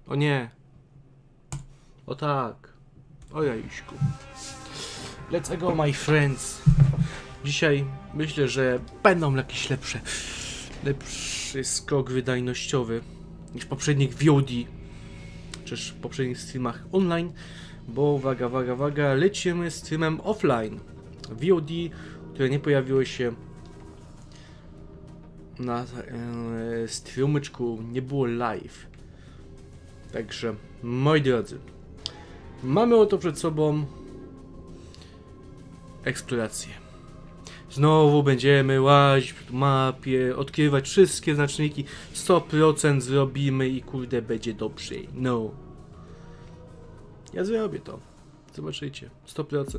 O nie. O tak. O jajuśku. Let's go, my friends. Dzisiaj myślę, że będą jakieś lepszy skok wydajnościowy niż poprzednich VOD, czy w poprzednich streamach online, bo uwaga, lecimy streamem offline. VOD, które nie pojawiło się na streamyczku, nie było live. Także, moi drodzy, mamy oto przed sobą eksplorację. Znowu będziemy łazić po mapie, odkrywać wszystkie znaczniki, 100% zrobimy i kurde będzie dobrze. No. Ja zrobię to. Zobaczycie. 100%.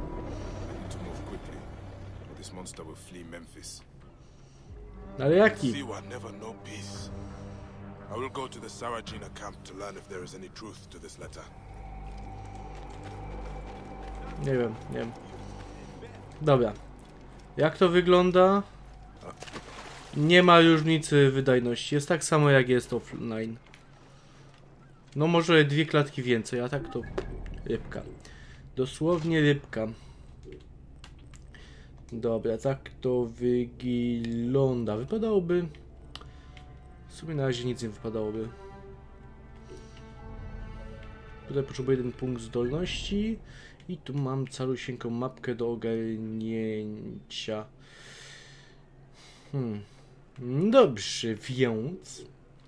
Ale jaki? I will go to the Sarajina camp to learn if there is any truth to this letter. Nie wiem. Dobra. Jak to wygląda? Nie ma różnicy wydajności. Jest tak samo jak jest offline. No może 2 klatki więcej, a tak to rybka. Dosłownie rybka. Dobra, tak to wygląda. Wypadałoby... W sumie na razie nic nie wypadałoby. Tutaj potrzebuję 1 punkt zdolności. I tu mam calusieńką mapkę do ogarnięcia. Dobrze, więc...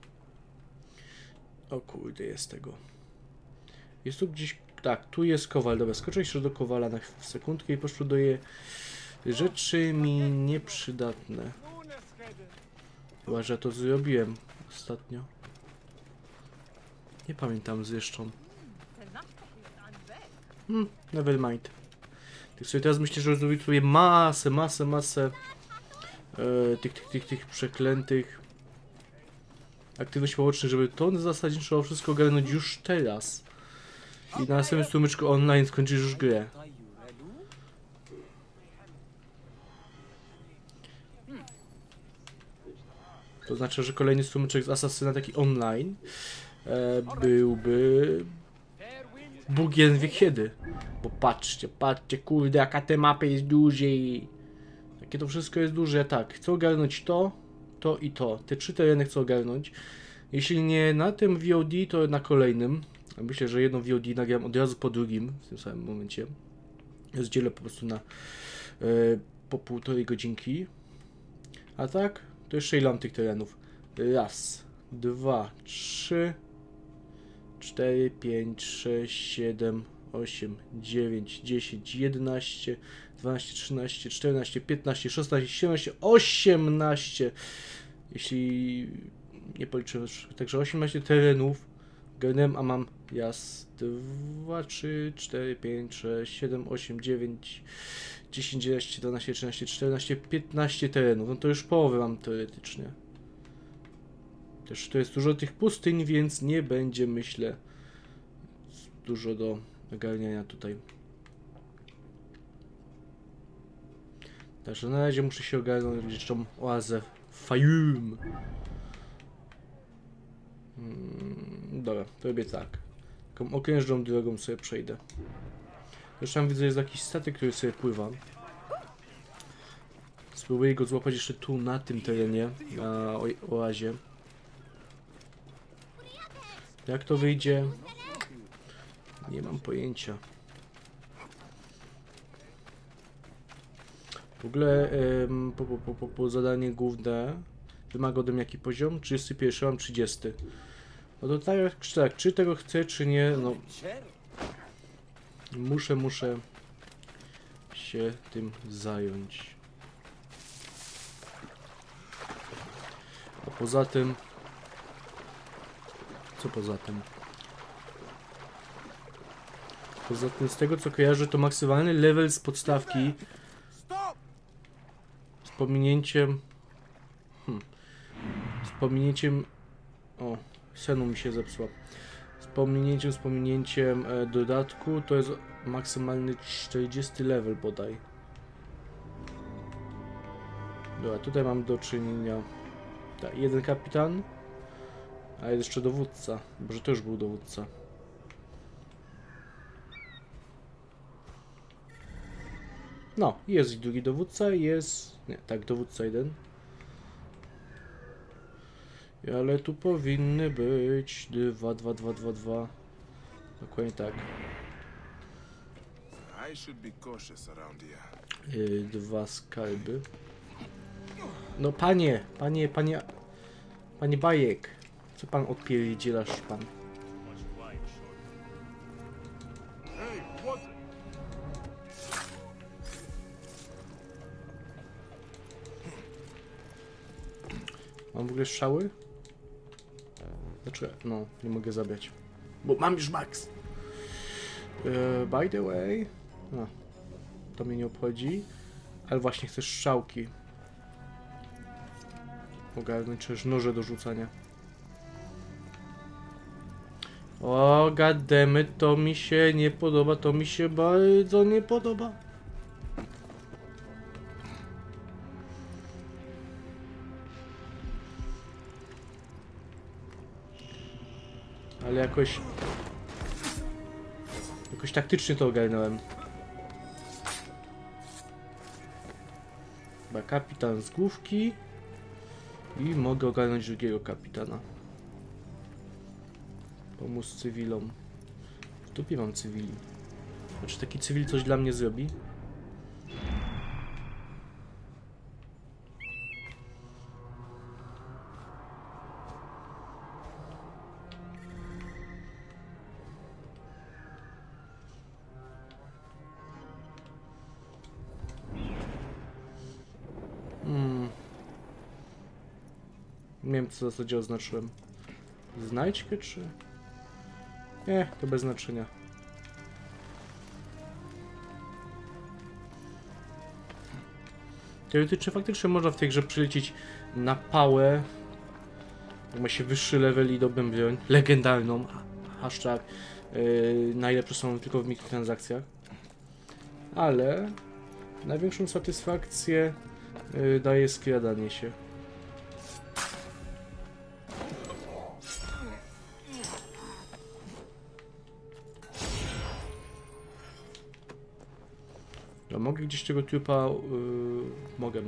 O kurde, jest tego. Jest tu gdzieś... Tak, tu jest kowal. Dobra, skoczę jeszcze do kowala na sekundkę i poszkoduję rzeczy mi nieprzydatne. Chyba, że to zrobiłem ostatnio. Nie pamiętam zresztą. Nevermind. Tak sobie teraz myślę, że zrobię sobie masę tych przeklętych aktywności pobocznych, żeby to zasadniczo wszystko ogarnąć już teraz. I na następnym strumyczku online skończysz już grę. To znaczy, że kolejny strumyczek z Asasyna taki online byłby Bugien wie kiedy. Bo patrzcie, kurde, jaka te mapy jest dużej. Jakie to wszystko jest duże. Tak, chcę ogarnąć to i to. Te 3 tereny chcę ogarnąć. Jeśli nie na tym VOD, to na kolejnym. Myślę, że jedno VOD nagram od razu po drugim, w tym samym momencie. Rozdzielę po prostu na po 1,5 godzinki. A tak, to jeszcze ile mam tych terenów? 1, 2, 3, 4, 5, 6, 7, 8, 9, 10, 11, 12, 13, 14, 15, 16, 17, 18. Jeśli nie policzyłem, także 18 terenów ogarnąłem, a mam raz, 2, 3, 4, 5, 6, 7, 8, 9, 10, 11, 12, 13, 14, 15 terenów. No to już połowę mam teoretycznie. Też to jest dużo tych pustyń, więc nie będzie, myślę, dużo do ogarniania tutaj. Także na razie muszę się ogarnąć jeszcze tą oazę Fayum. Dobra, to robię tak. Taką okrężną drogą sobie przejdę. Zresztą widzę, jest jakiś statek, który sobie pływa. Spróbuję go złapać jeszcze tu, na tym terenie, na oazie. Jak to wyjdzie? Nie mam pojęcia. W ogóle po zadanie główne wymaga ode mnie jaki poziom? 31, mam 30. No to tak, czy tego chcę, czy nie, no... Muszę się tym zająć. A poza tym... Co poza tym? Poza tym, z tego co kojarzę, to maksymalny level z podstawki z pominięciem... Z pominięciem... O, senu mi się zepsuła. Z pominięciem dodatku to jest maksymalny 40 level bodaj. Dobra, tutaj mam do czynienia... Tak, jeden kapitan. A jest jeszcze dowódca. Boże, to już był dowódca. No, jest i drugi dowódca, jest... Nie, tak, dowódca jeden. Ale tu powinny być 2, 2, 2, 2, 2. Dokładnie tak. I should be cautious around here. 2 skarby. No panie Bajek. Co pan odpierdzielasz pan? Mam w ogóle strzały? Znaczy, no, nie mogę zabrać. Bo mam już max. By the way... No, to mnie nie obchodzi. Ale właśnie chcę strzałki. Ogarnąć też noże do rzucania. O, goddammit, to mi się nie podoba, to mi się bardzo nie podoba. Ale jakoś taktycznie to ogarnąłem. Chyba kapitan z główki. I mogę ogarnąć drugiego kapitana. Pomóc cywilom. W dupie mam cywili. Znaczy taki cywil coś dla mnie zrobi? Nie wiem, co w zasadzie oznaczyłem. Znajdźkę, czy... Nie, to bez znaczenia. Teoretycznie faktycznie można w tej grze przylecieć na pałę. Jak ma się wyższy level i dobrą broń. Legendarną. Hashtag. Najlepsze są tylko w mikrotransakcjach. Ale największą satysfakcję daje skradanie się. No, mogę gdzieś tego trupa... Mogę.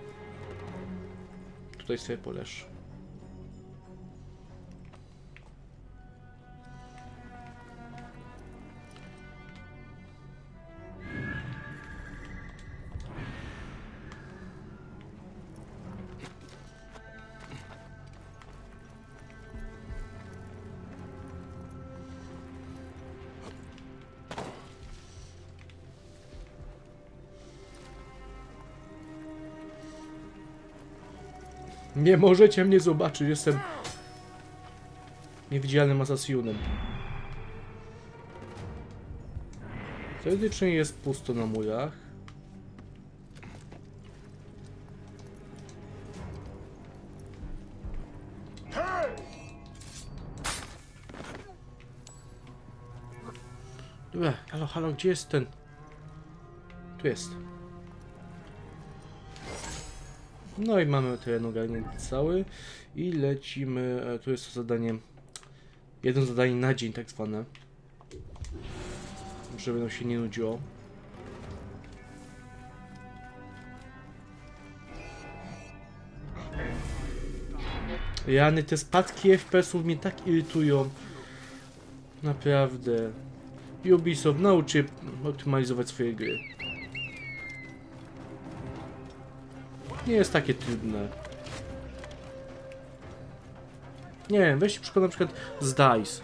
Tutaj sobie poleż. Nie możecie mnie zobaczyć, jestem niewidzialnym asasjunem. Teoretycznie jest pusto na murach. Dobra, halo, gdzie jest ten? Tu jest. No i mamy teren ogarnięty cały i lecimy, tu jest to zadanie, jedno zadanie na dzień tak zwane, żeby nam się nie nudziło. Rany, te spadki FPS-ów mnie tak irytują, naprawdę. Ubisoft nauczy optymalizować swoje gry. Nie jest takie trudne. Nie wiem, weźcie przykład na przykład z DICE.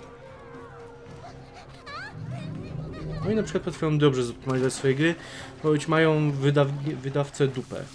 Oni na przykład potrafią dobrze zoptymalizować swoje gry, choć mają wydawcę dupę.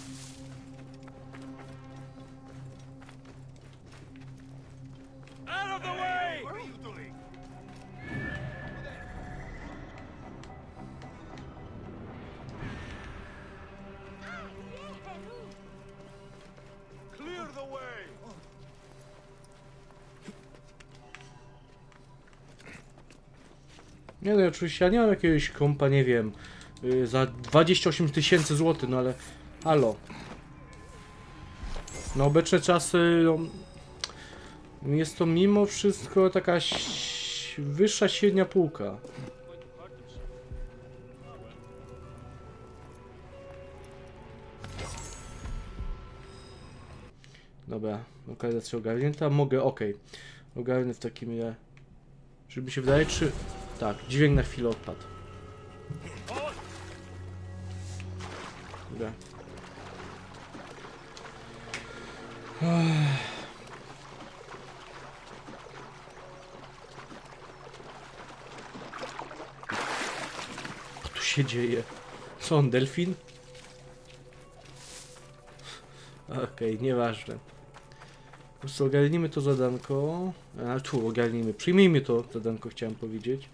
Nie no, oczywiście ja nie mam jakiegoś kompa, nie wiem, za 28 000 złotych, no ale halo. Na obecne czasy, no, Jest to mimo wszystko taka wyższa średnia półka. Dobra, lokalizacja ogarnięta. Mogę, ok. Ogarnę w takim razie. Żeby mi się wydaje, czy... Tak, dźwięk na chwilę odpadł. Dobra. Co tu się dzieje? Co on, delfin? Okej, nieważne. Po prostu ogarnijmy to zadanko. A tu ogarnijmy. Przyjmijmy to zadanko, chciałem powiedzieć.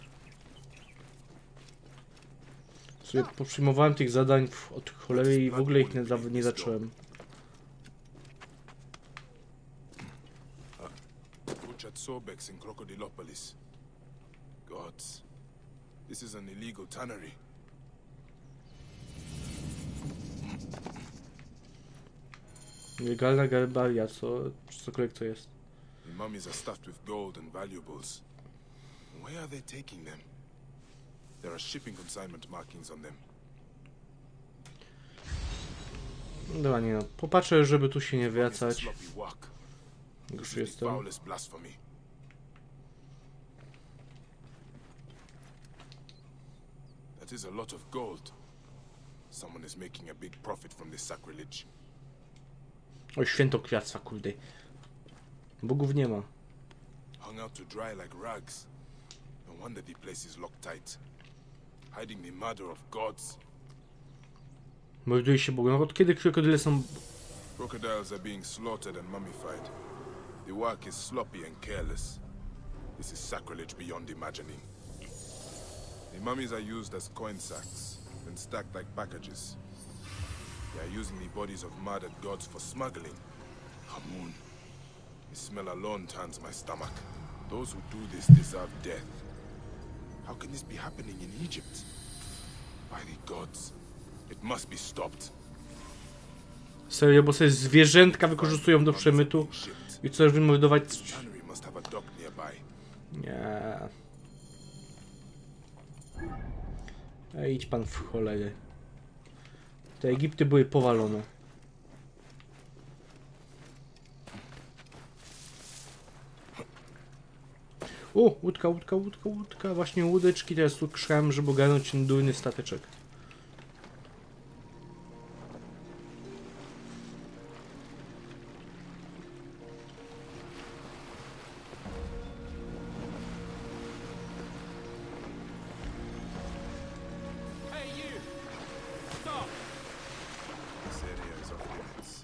Sobie poprzyjmowałem tych zadań od cholery i w ogóle ich nie zacząłem. Butchered Sorbex in Crocodilopolis. Gods, this is an illegal tannery. Legalna garbaria, cokolwiek to jest. The mummies are stuffed with gold and valuables. Where are they taking them? There are shipping consignment markings on them. Dobra, nie no. Popatrzę, żeby tu się nie Mummies are wracać. sloppy work. Już This is the jestem. foulest blasphemy. That is a lot of gold. Someone is making a big profit from this sacrilege. O, świętokwiatstwa, kurde. Bogów nie ma. Hung out to dry like rags. No wonder the place is locked tight. Hiding the murder of gods. Morduje się Bogiem. Od kiedy krokodyle są... Crocodiles are being slaughtered and mummified. The work is sloppy and careless. This is sacrilege beyond imagining. The mummies are used as coin sacks and stacked like packages. They are using the bodies of murdered gods for smuggling. Hamun. The smell alone turns my stomach. Those who do this deserve death. How can this be happening in Egypt? By the gods, it must be stopped. Serio, bo sobie zwierzętka wykorzystują do przemytu i chcesz wymordować... Tannery must have a dock nearby. Nie. Idź pan w cholerę. Te Egipty były powalone. O, łódka, łódka, łódka, łódka. Właśnie łódeczki. Teraz tu krzałem, żeby ogarnąć ten durny stateczek. This area is off limits.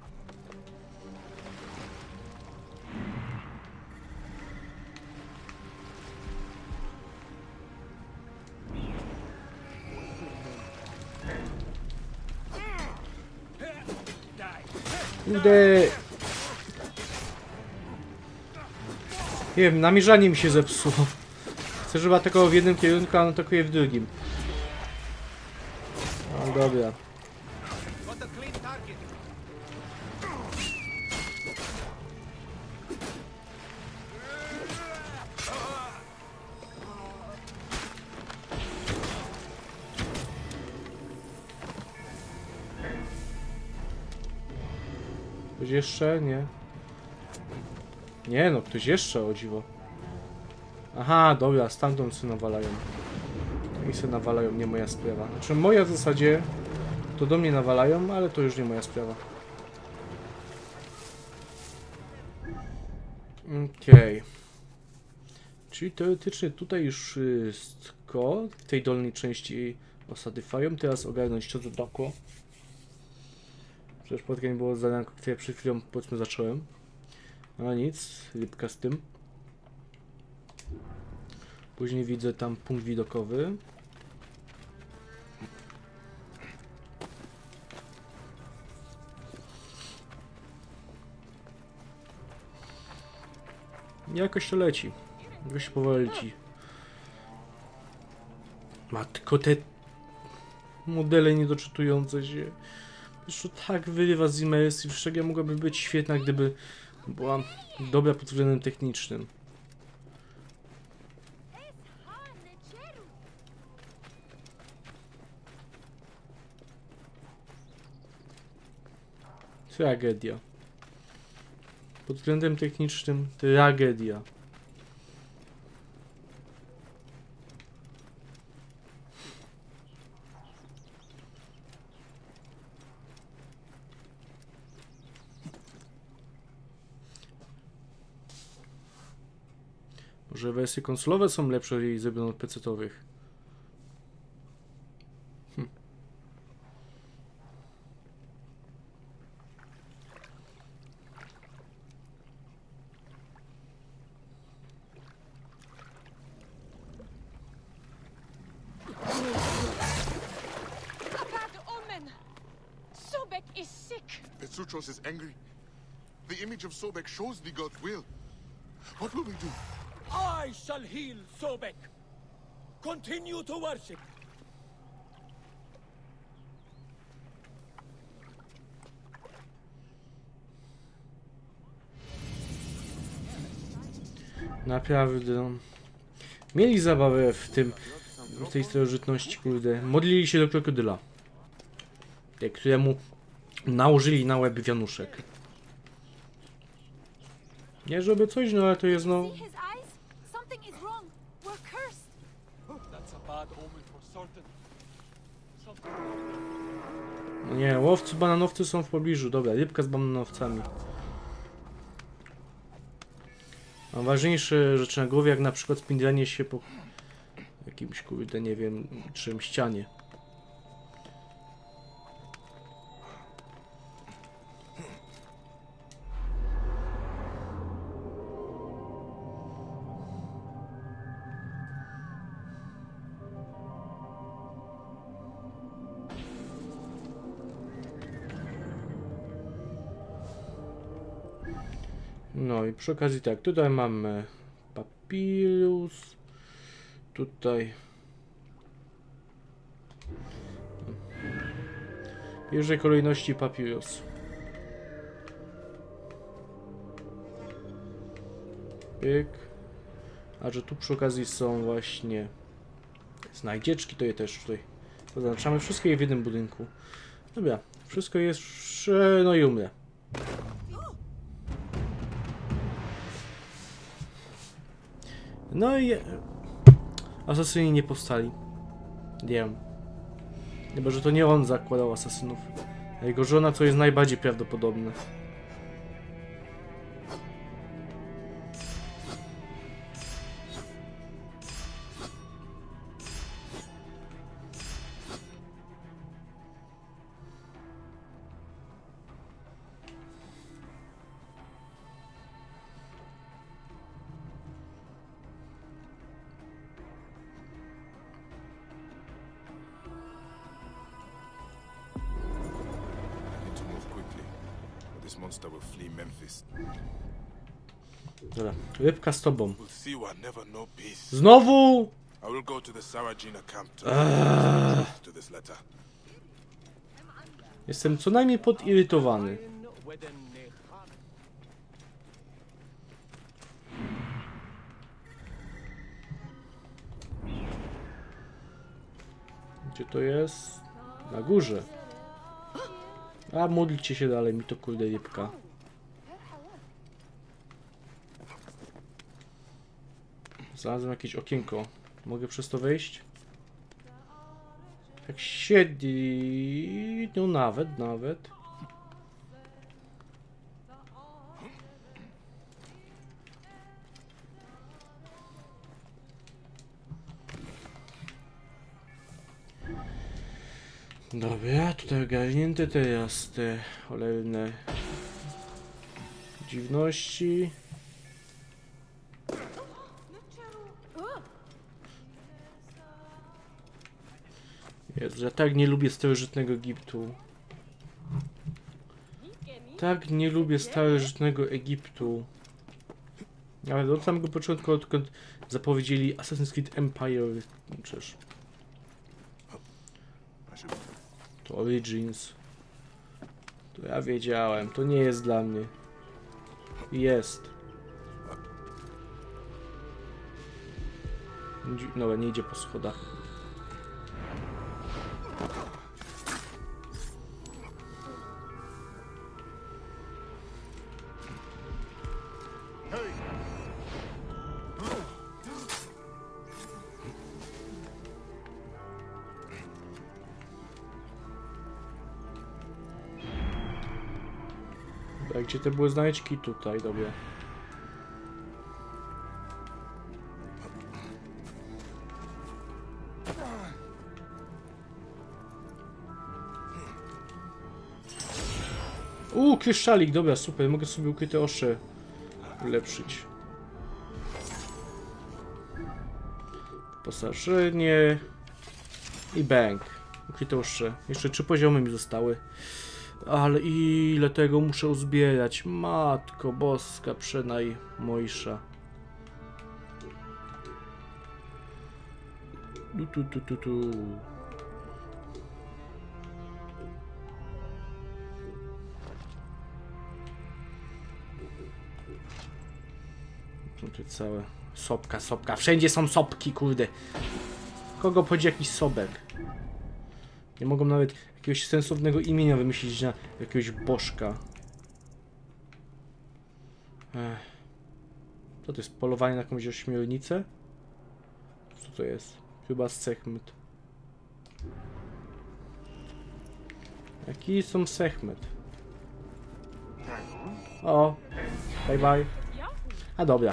Kurde. Nie wiem, namierzanie mi się zepsuło. Chcę, żeby atakował w jednym kierunku, a on atakuje w drugim. No dobra. Ktoś jeszcze? Nie. Nie no, ktoś jeszcze, o dziwo. Aha, dobra, stamtąd się nawalają. I się nawalają, nie moja sprawa. Znaczy moja w zasadzie to do mnie nawalają, ale to już nie moja sprawa. Okej. Czyli teoretycznie tutaj już wszystko w tej dolnej części osady Fają. Teraz ogarnąć to, co brakło. Przecież spotkanie było zadanko, które przed chwilą powiedzmy zacząłem. No nic, rybka z tym. Później widzę tam punkt widokowy. Jakoś to leci. Jakoś powoli leci. Matko, te modele niedoczytujące się. Już to tak wyrywa z imersji. Przecież ja mogłaby być świetna, gdyby Była dobra pod względem technicznym. Tragedia. Pod względem technicznym tragedia. Może wersje konsolowe są lepsze i zrobione od PC-towych. Petruchos is angry. The image of Sobek shows the god's will. What will we do? I shall heal Sobek. Continue to worship. Naprawdę. Mieli zabawę w tym, w tej starożytności, kurde. Modlili się do krokodyla, któremu nałożyli na łeb wianuszek. Nie żeby coś, no ale to jest no... No nie, łowcy bananowcy są w pobliżu. Dobra, rybka z bananowcami. Mam ważniejsze rzeczy na głowie, jak na przykład spindranie się po jakimś, kurde, nie wiem, czym ścianie. No i przy okazji tak, tutaj mamy papirus, tutaj w pierwszej kolejności papirus. Pyk. A że tu przy okazji są właśnie znajdzieczki, to je też tutaj zaznaczamy. Wszystkie je w jednym budynku. Dobra, wszystko jest, no i umrę. No i asasyni nie powstali. Wiem. Chyba, że to nie on zakładał asasynów. A jego żona, co jest najbardziej prawdopodobne. Monster will flee Memphis. Dobra, rybka z tobą. Ulthiwa never know peace. Znowu! I will go to the Sarajina camp to this letter. Jestem co najmniej podirytowany. Gdzie to jest? Na górze. A modlicie się dalej, mi to kurde rybka. Znalazłem jakieś okienko. Mogę przez to wejść? Jak siedzi... No nawet. Dobra, tutaj ogarnięte teraz te cholerne dziwności. Jezu, ja tak nie lubię starożytnego Egiptu. Tak nie lubię starożytnego Egiptu. Ale od samego początku, odkąd zapowiedzieli Assassin's Creed Empire, przecież to Origins. To ja wiedziałem, to nie jest dla mnie. Jest. No, nie idzie po schodach. Dobra, gdzie te były znajdźki? Tutaj, dobra. Kryształik, dobra, super, mogę sobie ukryte ostrze ulepszyć. Wyposażenie i bang. Ukryte ostrze. Jeszcze 3 poziomy mi zostały. Ale ile tego muszę uzbierać? Matko boska, przenajmojsza. Tu. Tutaj całe... Sopka. Wszędzie są sopki, kurde. Kogo obchodzi jakiś sobek? Nie mogą nawet jakiegoś sensownego imienia wymyślić na jakiegoś bożka. Co to jest? Polowanie na jakąś ośmiornicę? Co to jest? Chyba Sekhmet. Jaki są Sekhmet? O! Bye. A dobra.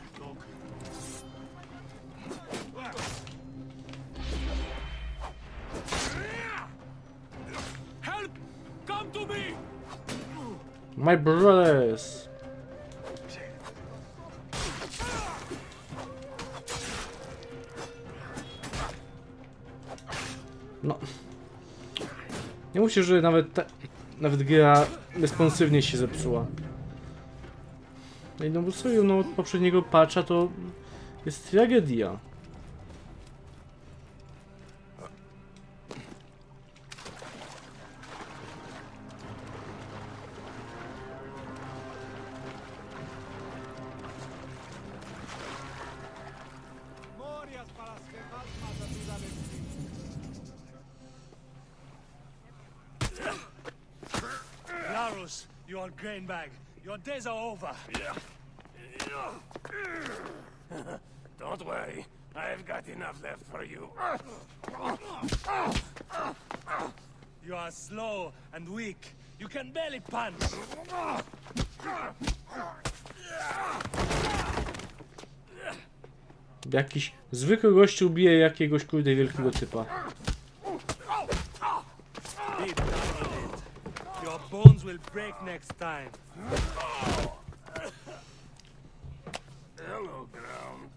Help! Come to me! My brothers! No. Nie mówcie, że nawet gra responsywnie się zepsuła. No bo sobie, no od poprzedniego patcha to jest tragedia. Larus, you old grain bag. Your days are over. Don't worry. I've got enough left for you. You are slow and weak. You can barely punch. Jakiś zwykły gościu bije jakiegoś kurde wielkiego typa. Your bones will break next time. Hello, ground.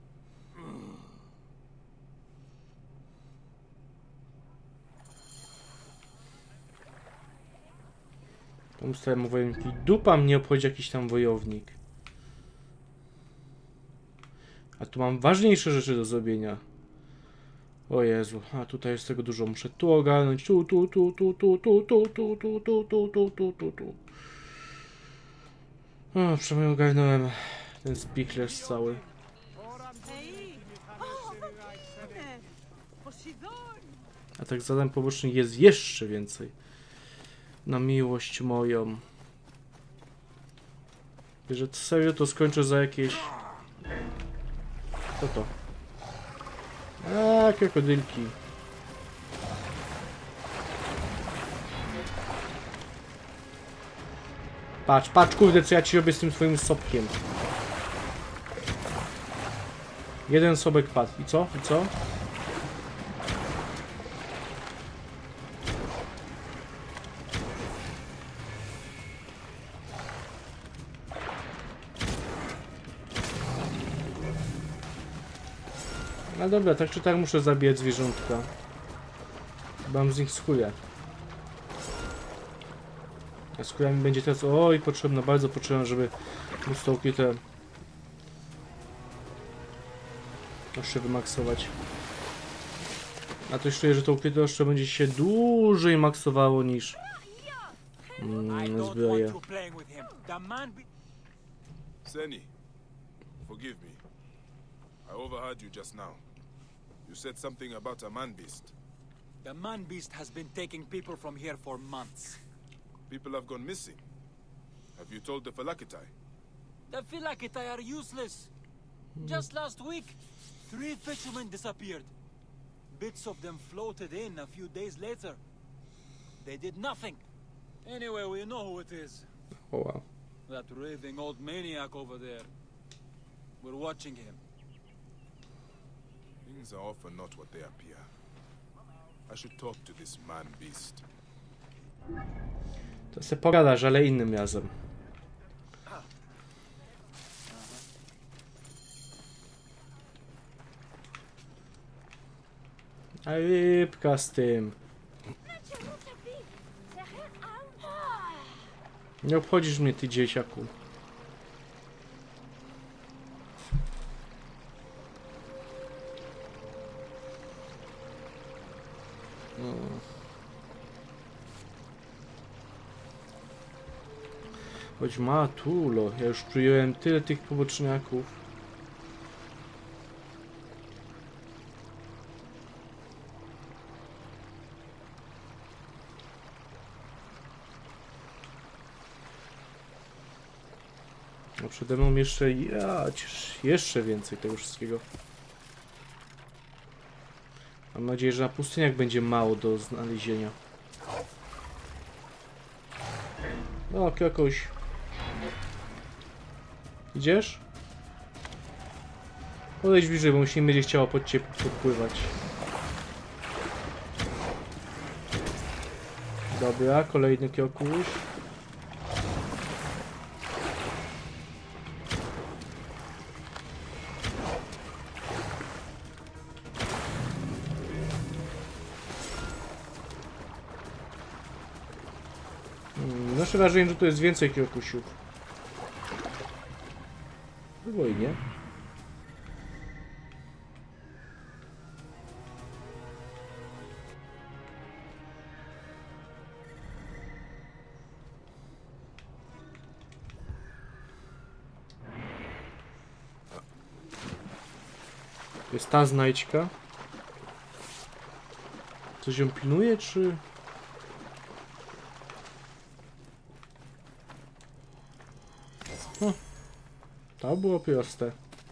Pomyślałem o wojowniku. Dupa mnie obchodzi jakiś tam wojownik. A tu mam ważniejsze rzeczy do zrobienia. O Jezu, a tutaj jest tego dużo. Muszę tu ogarnąć. Tu. O, przynajmniej ogarnąłem ten spichlerz cały. A tak zadań pobocznych jest jeszcze więcej. Na miłość moją. Że serio to skończę za jakieś... Co to? A, krokodylki. Patrz, kurde, co ja ci robię z tym twoim sopkiem. Jeden sobek padł. I co? No dobra, tak czy tak muszę zabijać zwierzątka. Mam z nich skórę. A skóra mi będzie teraz potrzebna, bardzo potrzebna, żeby móc to ukryte jeszcze wymaksować. A to jeszcze, że to ukryte jeszcze będzie się dłużej maksowało niż zbroje. Seni, forgive me. I overheard you just now. You said something about a man-beast. The man-beast has been taking people from here for months. People have gone missing. Have you told the Phylakitai? The Phylakitai are useless. Just last week, 3 fishermen disappeared. Bits of them floated in a few days later. They did nothing. Anyway, we know who it is. O wow. That raving old maniac over there. We're watching him. Things are often not what they appear. I should talk to this man-beast. To se pogadasz, ale innym razem. A rybka z tym. Nie obchodzisz mnie, ty dzieciaku. No. Chodź Matulo, ja już czułem tyle tych poboczniaków. No przede mną jeszcze więcej tego wszystkiego. Mam nadzieję, że na pustyniach będzie mało do znalezienia. No, jakoś. Idziesz? Podejdź bliżej, bo mi się nie będzie chciało pod ciebie podpływać. Dobra, kolejny kiokuś. Nasze wrażenie, że tu jest więcej kiokusiów. Było i nie. Jest ta znajdźka. Coś ją pilnuje, czy... To było proste.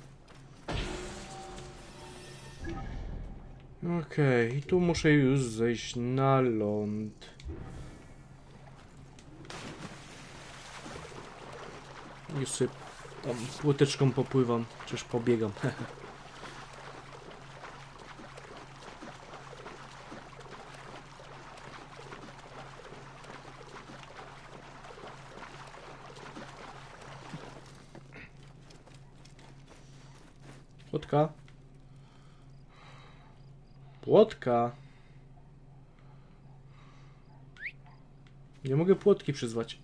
Okej, i tu muszę już zejść na ląd. I sobie tam łódeczką popływam, czyż pobiegam. Płotka. Płotka. Nie mogę płotki przyzwać.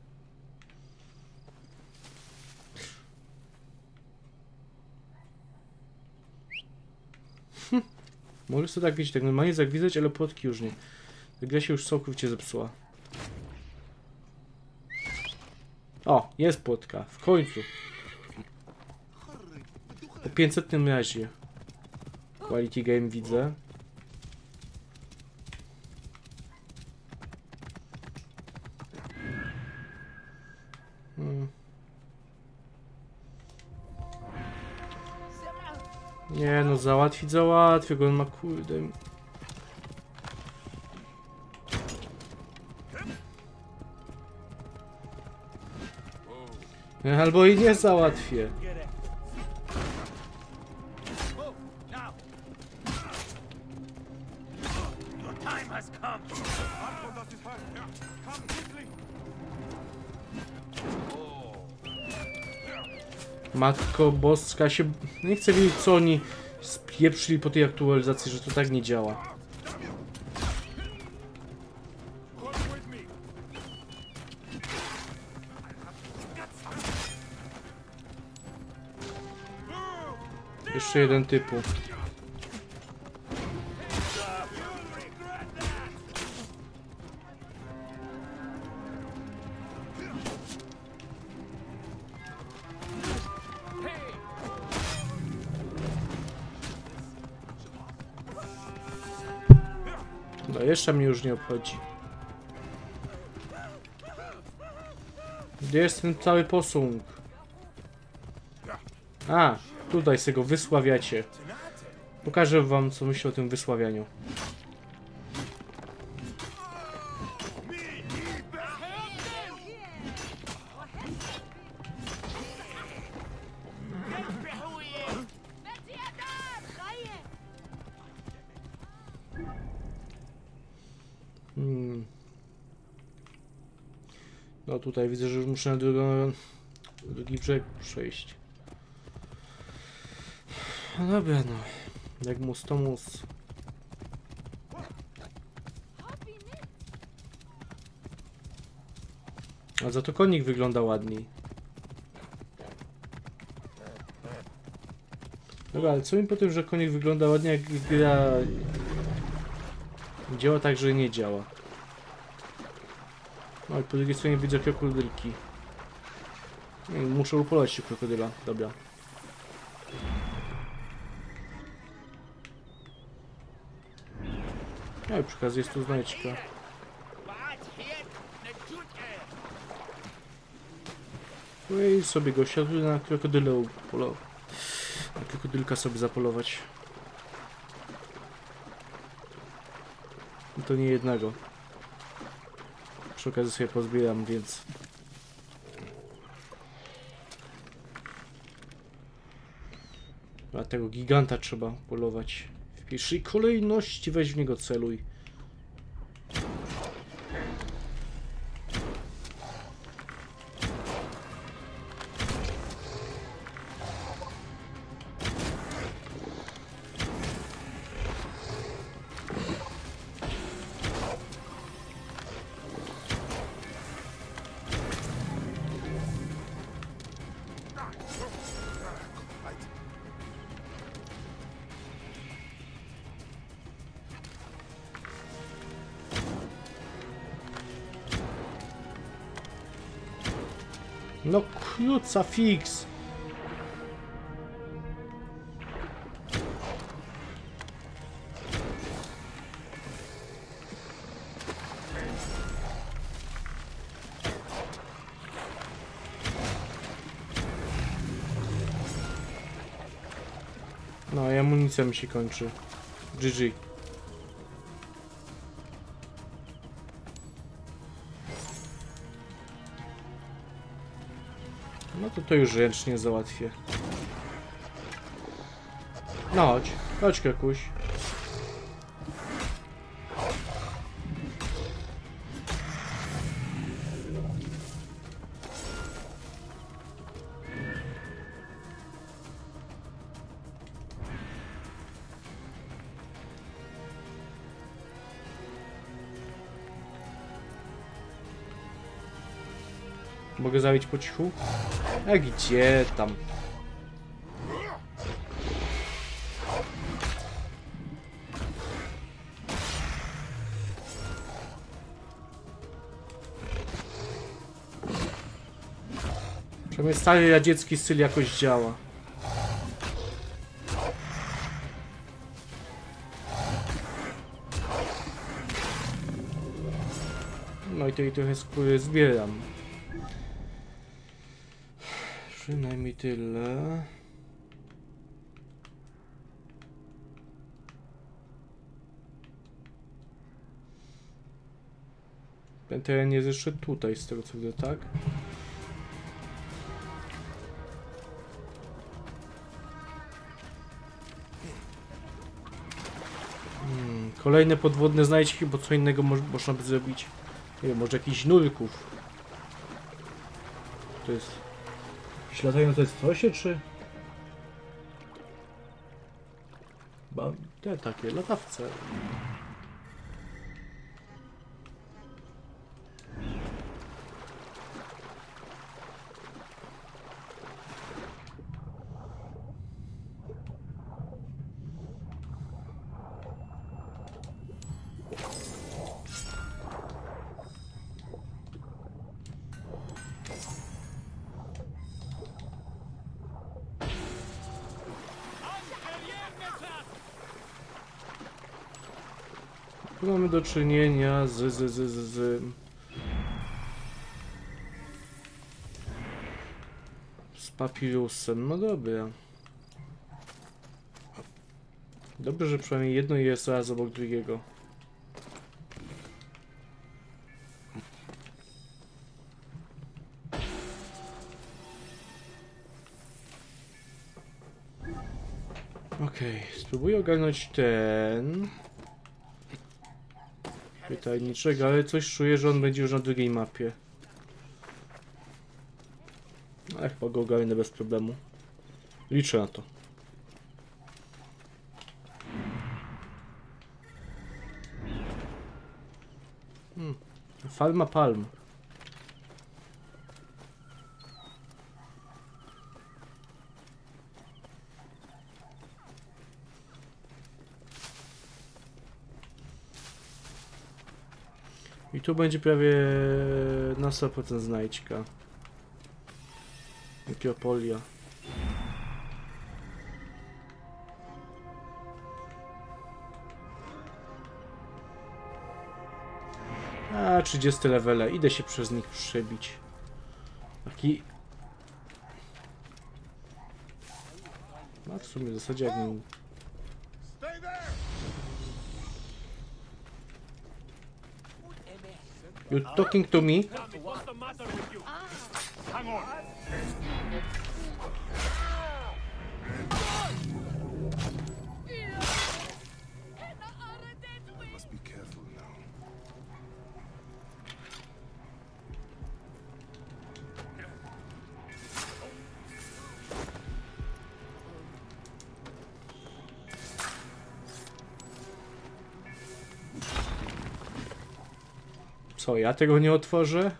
Mogę sobie tak widzieć, tak normalnie zagwizdać, ale płotki już nie. Ta gra się już całkowicie zepsuła. O, jest płotka. W końcu. Po 500 razie. Quality game widzę. Nie no, załatwię go, on ma kurde. Albo i nie załatwię. Matko boska się... Nie chcę wiedzieć, co oni spieprzyli po tej aktualizacji, że to tak nie działa. Jeszcze jeden typu. No jeszcze mnie już nie obchodzi. Gdzie jest ten cały posąg? A, tutaj sobie go wysławiacie. Pokażę wam, co myślę o tym wysławianiu. No tutaj widzę, że już muszę na drugi brzeg przejść. No dobra, no. Jak mus to mus. A za to konik wygląda ładniej. Dobra, ale co mi po tym, że konik wygląda ładnie, jak gra działa tak, że nie działa. No i po drugiej stronie widzę krokodylki. Muszę upolować się krokodyla, dobra. No i przy okazji jest tu znajdźka. No i sobie go siadł na krokodylę upolował. Na krokodylka sobie zapolować. I to nie jednego. Przy okazji sobie pozbieram, więc... A tego giganta trzeba polować. W pierwszej kolejności weź w niego celuj. No króca fix. No i amunicja mi się kończy. GG. No to już ręcznie załatwię. No chodź, chodź Krakuś. Mogę zabić po cichu? A gdzie tam? Przynajmniej stary radziecki styl jakoś działa. No i to i trochę skóry zbieram. Przynajmniej tyle. Ten teren jest jeszcze tutaj, z tego co widzę, tak? Kolejne podwodne znajdźki, bo co innego można by zrobić. Nie wiem, może jakichś nurków. To jest... Latające stosie, czy? Te takie, latawce. Tu mamy do czynienia z papirusem. No dobra. Dobrze, że przynajmniej jedno jest raz obok drugiego. Okej, spróbuję ogarnąć ten pytajniczego, ale coś czuję, że on będzie już na drugiej mapie. Ale chyba go ogarnę bez problemu. Liczę na to. Farma palm. I tu będzie prawie na 100% znajdźka. Mikropolia. A 30 levele, idę się przez nich przebić. Taki... No w sumie w zasadzie jak mi... You talking to me? What's the matter with you? Hang on. Must be careful now. Co, ja tego nie otworzę?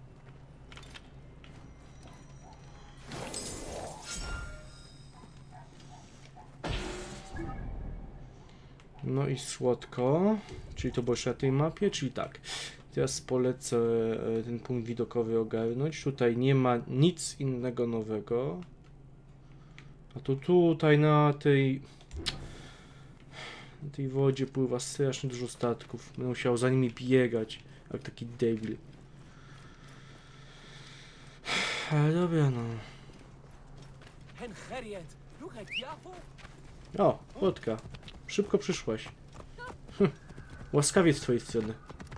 No i słodko. Czyli to było jeszcze na tej mapie, czyli tak. Teraz polecę ten punkt widokowy ogarnąć. Tutaj nie ma nic innego nowego. A to tutaj na tej wodzie pływa strasznie dużo statków. Będę musiał za nimi biegać. Jak taki debil. Ale dobra, no. O, Łotka. Szybko przyszłaś. Łaskawie z twojej strony.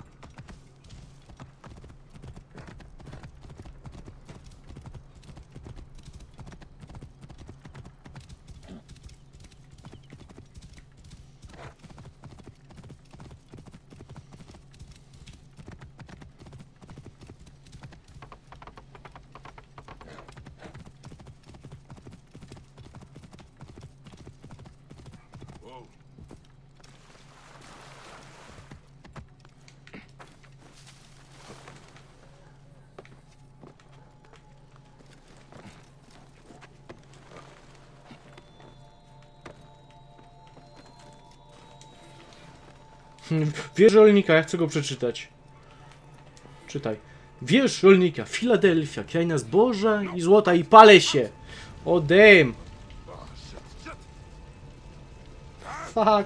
Wiersz rolnika, ja chcę go przeczytać. Czytaj. Wiersz rolnika, Filadelfia, kraina zboża i złota i palę się. O damn. Fuck.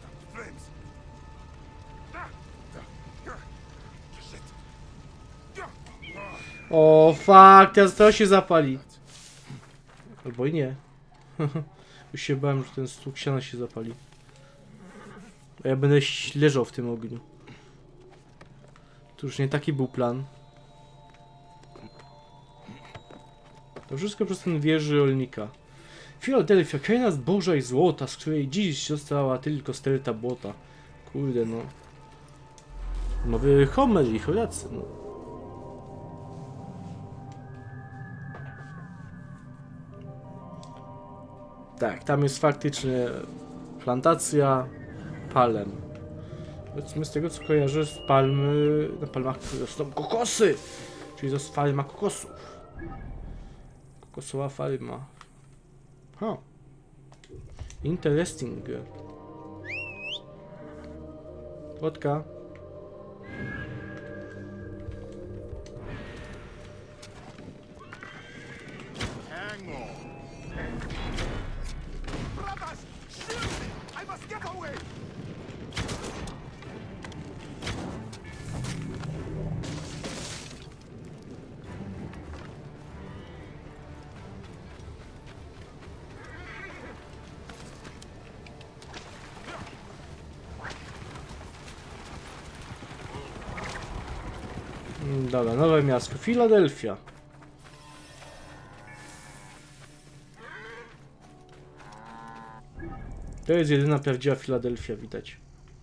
O fuck, teraz to się zapali. Albo i nie. Już się bałem, że ten stół siana się zapali. A ja będę leżał w tym ogniu. To już nie taki był plan. To wszystko przez ten wieży rolnika. Filadelfia, kraina zboża i złota, z której dziś została tylko sterta błota. Kurde no. Nowy Homer i Horacy, no. Tak, tam jest faktycznie plantacja palm. Powiedzmy z tego co kojarzę z palmy, na palmach rosną kokosy, czyli to jest farma kokosów. Kokosowa farma. Huh. Interesting. Łotka. Hang on. Brothers, shield me! I must get away! Dobra, nowe miasto. Filadelfia. To jest jedyna prawdziwa Filadelfia, widać.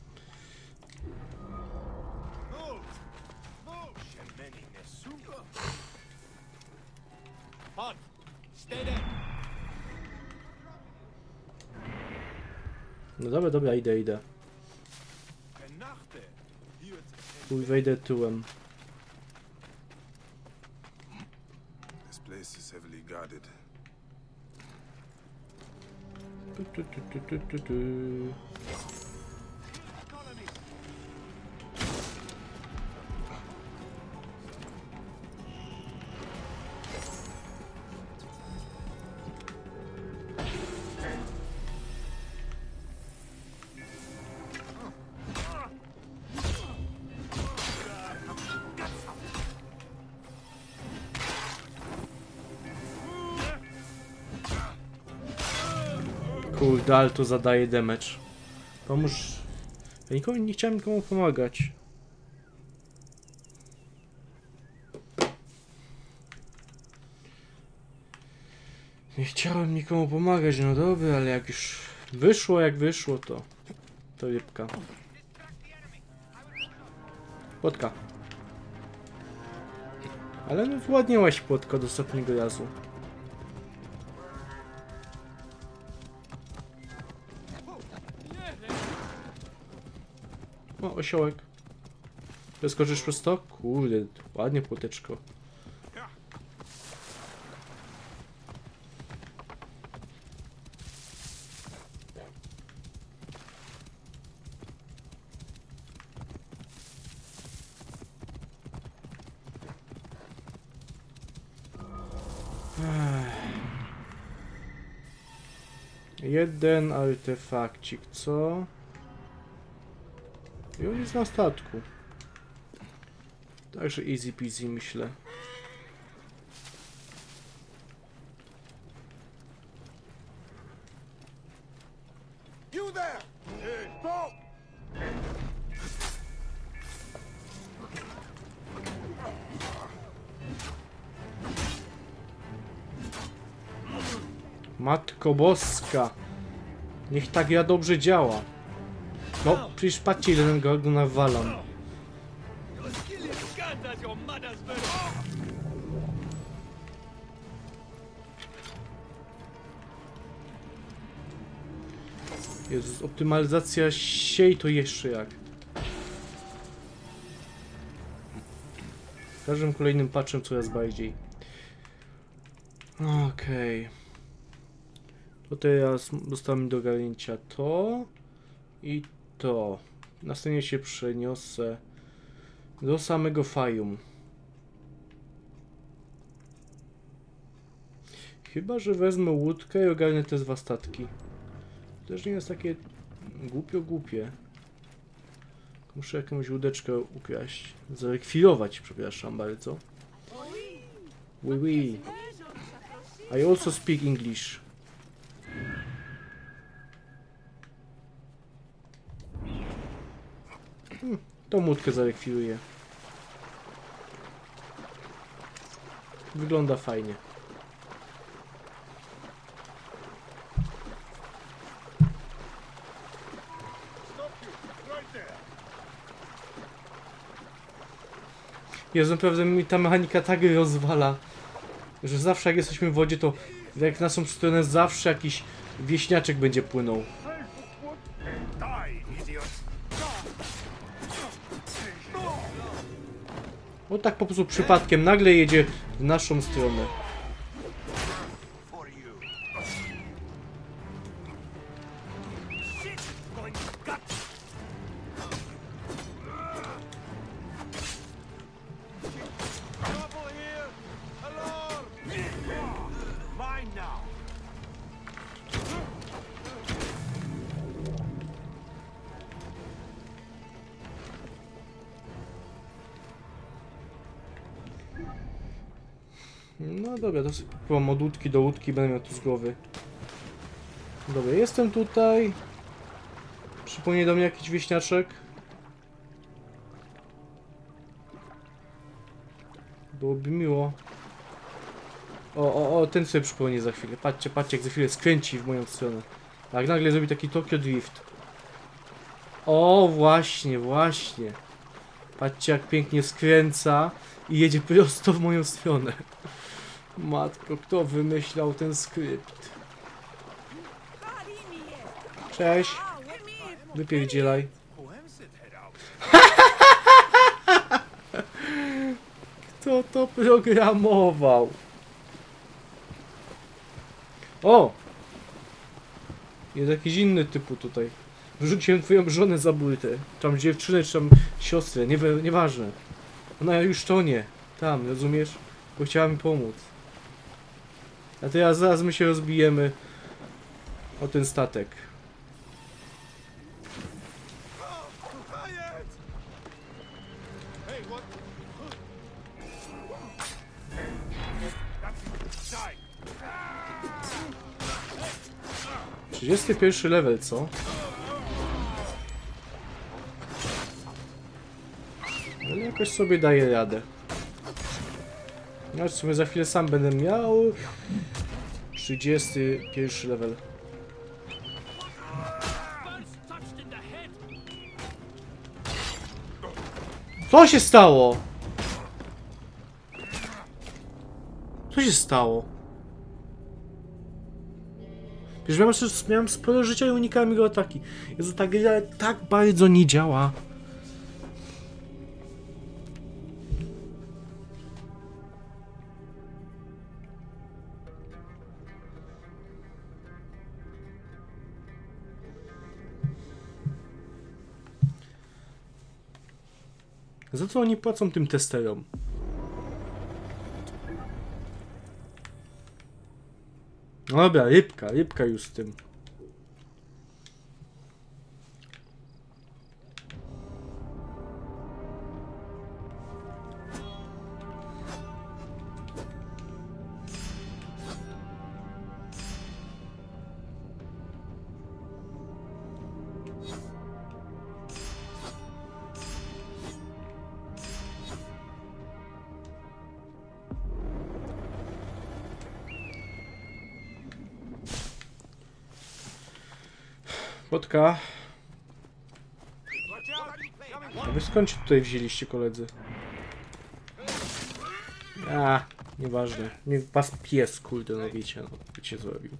No dobra, dobra, idę. Chuj, wejdę tyłem. This place is heavily guarded. Tu. Kurde, ale to zadaje damage. Pomóż. Ja nie chciałem nikomu pomagać. Nie chciałem nikomu pomagać, no dobra, ale jak już wyszło jak wyszło, to rybka. Płotka. Ale no ładniałaś płotka do ostatniego razu. O, osiołek. Przeskoczysz przez to? Kurde, ładnie płoteczko. Jeden artefakcik, co? I on jest na statku. Także easy peasy, myślę. You there! Stop! Matko Boska. Niech tak ja dobrze działa. No, przecież patrzcie, ile go nawalam. Jezus, optymalizacja siej to jeszcze jak. Z każdym kolejnym patchem coraz bardziej. Okej. To teraz dostałem do ogarnięcia to i to. Następnie się przeniosę do samego Fayum. Chyba że wezmę łódkę i ogarnę te dwa statki. To też nie jest takie głupie. Muszę jakąś łódeczkę ukraść. Zarekwirować, przepraszam bardzo. Oui. I also speak English. Tą łódkę zarekwiruję. Wygląda fajnie. Jezu, naprawdę mi ta mechanika tak rozwala, że zawsze jak jesteśmy w wodzie, to jak na naszą stronę zawsze jakiś wieśniaczek będzie płynął. O tak po prostu przypadkiem nagle jedzie w naszą stronę. No dobra, to sobie popływam od łódki do łódki, będę miał tu z głowy. Dobra, jestem tutaj. Przypomnie do mnie jakiś wieśniaczek. Byłoby miło. O, ten sobie przypomnie za chwilę. Patrzcie, patrzcie, jak za chwilę skręci w moją stronę. Tak, nagle zrobi taki Tokyo Drift. O, właśnie, właśnie. Patrzcie, jak pięknie skręca i jedzie prosto w moją stronę. Matko, kto wymyślał ten skrypt? Cześć. Wypierdzielaj. Kto to programował? O! Jest jakiś inny typu tutaj. Wrzuciłem twoją żonę za burtę. Tam dziewczynę, czy tam siostrę, nieważne. Ona już tonie. Tam, rozumiesz? Bo chciała mi pomóc. A teraz zaraz my się rozbijemy o ten statek. Die. 31 level, co? Ale jakoś sobie daję radę. No w sumie za chwilę sam będę miał 31 level. Co się stało? Co się stało? Przecież miałem sporo życia i unikałem jego ataki. Jezu, ta gra tak bardzo nie działa. Za co oni płacą tym testerom? No dobra, rybka już z tym. Spotka. A wy skąd się tutaj wzięliście, koledzy? Nieważne. Niech was pies, kurde, no wiecie, no, wiecie co zrobił.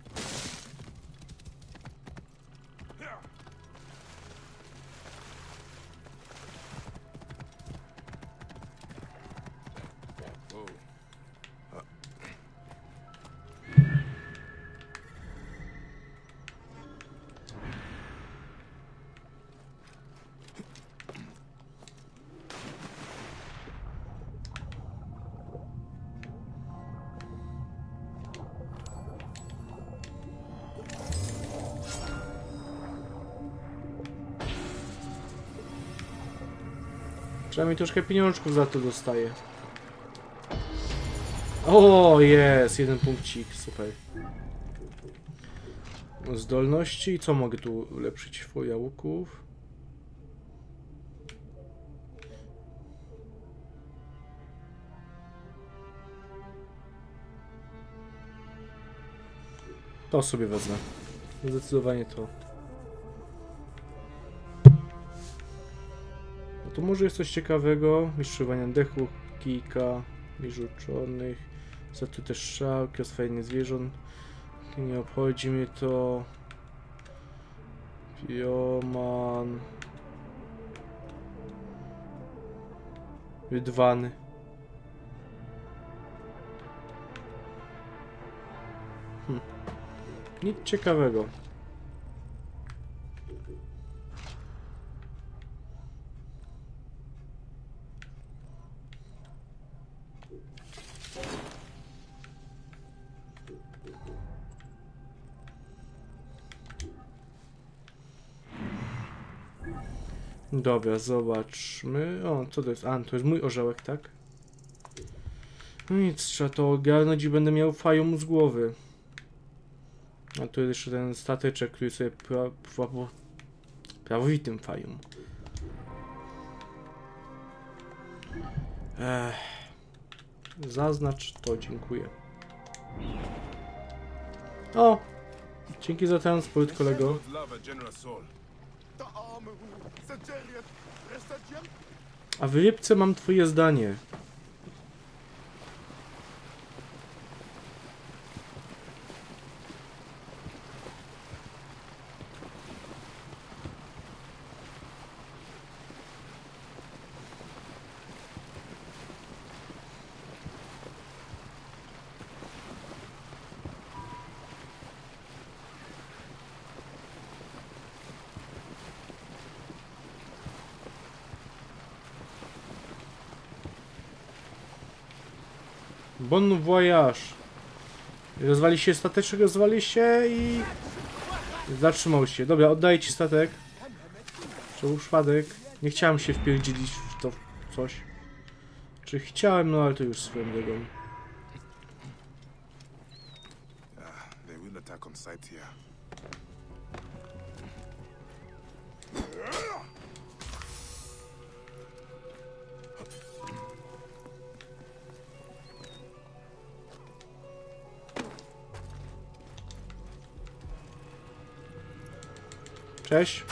Przynajmniej troszkę pieniążków za to dostaję. O, jest! Jeden punkcik, super. Zdolności. Co mogę tu ulepszyć? Folia łuków. To sobie wezmę. Zdecydowanie to. Tu może jest coś ciekawego. Mistrzowania dechu, kijka, niżuczonych, zatute strzałki, oswajanie zwierząt. Nie obchodzi mnie to. Pioman. Rydwany. Nic ciekawego. Dobra, zobaczmy. O, co to jest? A, to jest mój orzełek, tak? No nic, trzeba to ogarnąć i będę miał fajum z głowy. A tu jest jeszcze ten stateczek, który sobie prawowitym fajum. Zaznacz to, dziękuję. O! Dzięki za transport, kolego. Lord Lava General Sol. Der arme Hut. Centurion. Restagieren? A w rybce mam twoje zdanie. Bon voyage. Rozwali się stateczek, rozwali się i... Zatrzymał się. Dobra, oddaję ci statek. To był przypadek. Nie chciałem się wpierdzielić w to coś. Czy chciałem, no ale to już swoją drogą. They will attack on sight here. Cześć.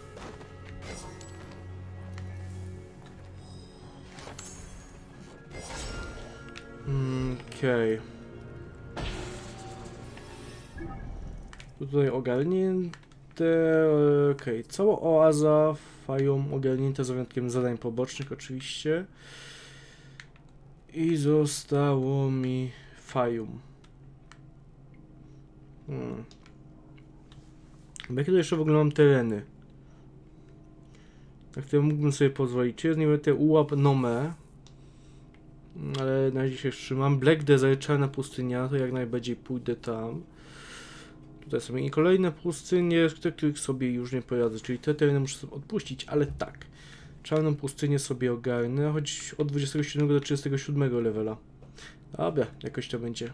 Okej. Tutaj ogarnięte. Okej. Cała oaza Fayum ogarnięta z wyjątkiem zadań pobocznych oczywiście. I zostało mi Fayum. Jakie to jeszcze w ogóle mam tereny, na które mógłbym sobie pozwolić? Czy jest niby te ułap Nome, ale na razie się wstrzymam. Black Desert, czarna pustynia, to jak najbardziej pójdę tam. Tutaj są i kolejne pustynie, których sobie już nie poradzę, czyli te tereny muszę sobie odpuścić, ale tak. Czarną pustynię sobie ogarnę, choć od 27 do 37 levela. Dobra, jakoś to będzie.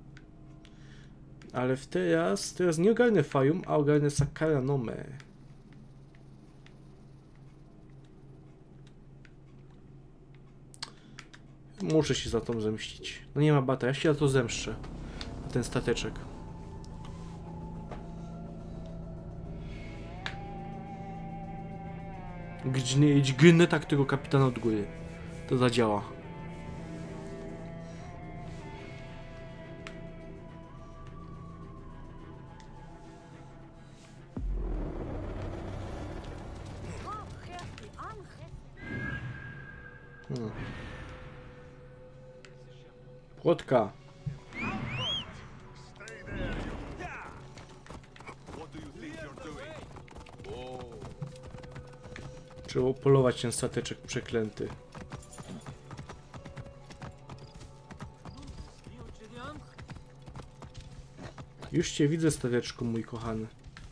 Ale teraz nie ogarnę Fayum, a ogarnę Sakara Nome. Muszę się za to zemścić. No nie ma bata, ja się za to zemszczę. Na ten stateczek. Dźgnę tak tego kapitana od góry. To zadziała. Płotka. Trzeba polować ten stateczek przeklęty. Już cię widzę, stateczku, mój kochany.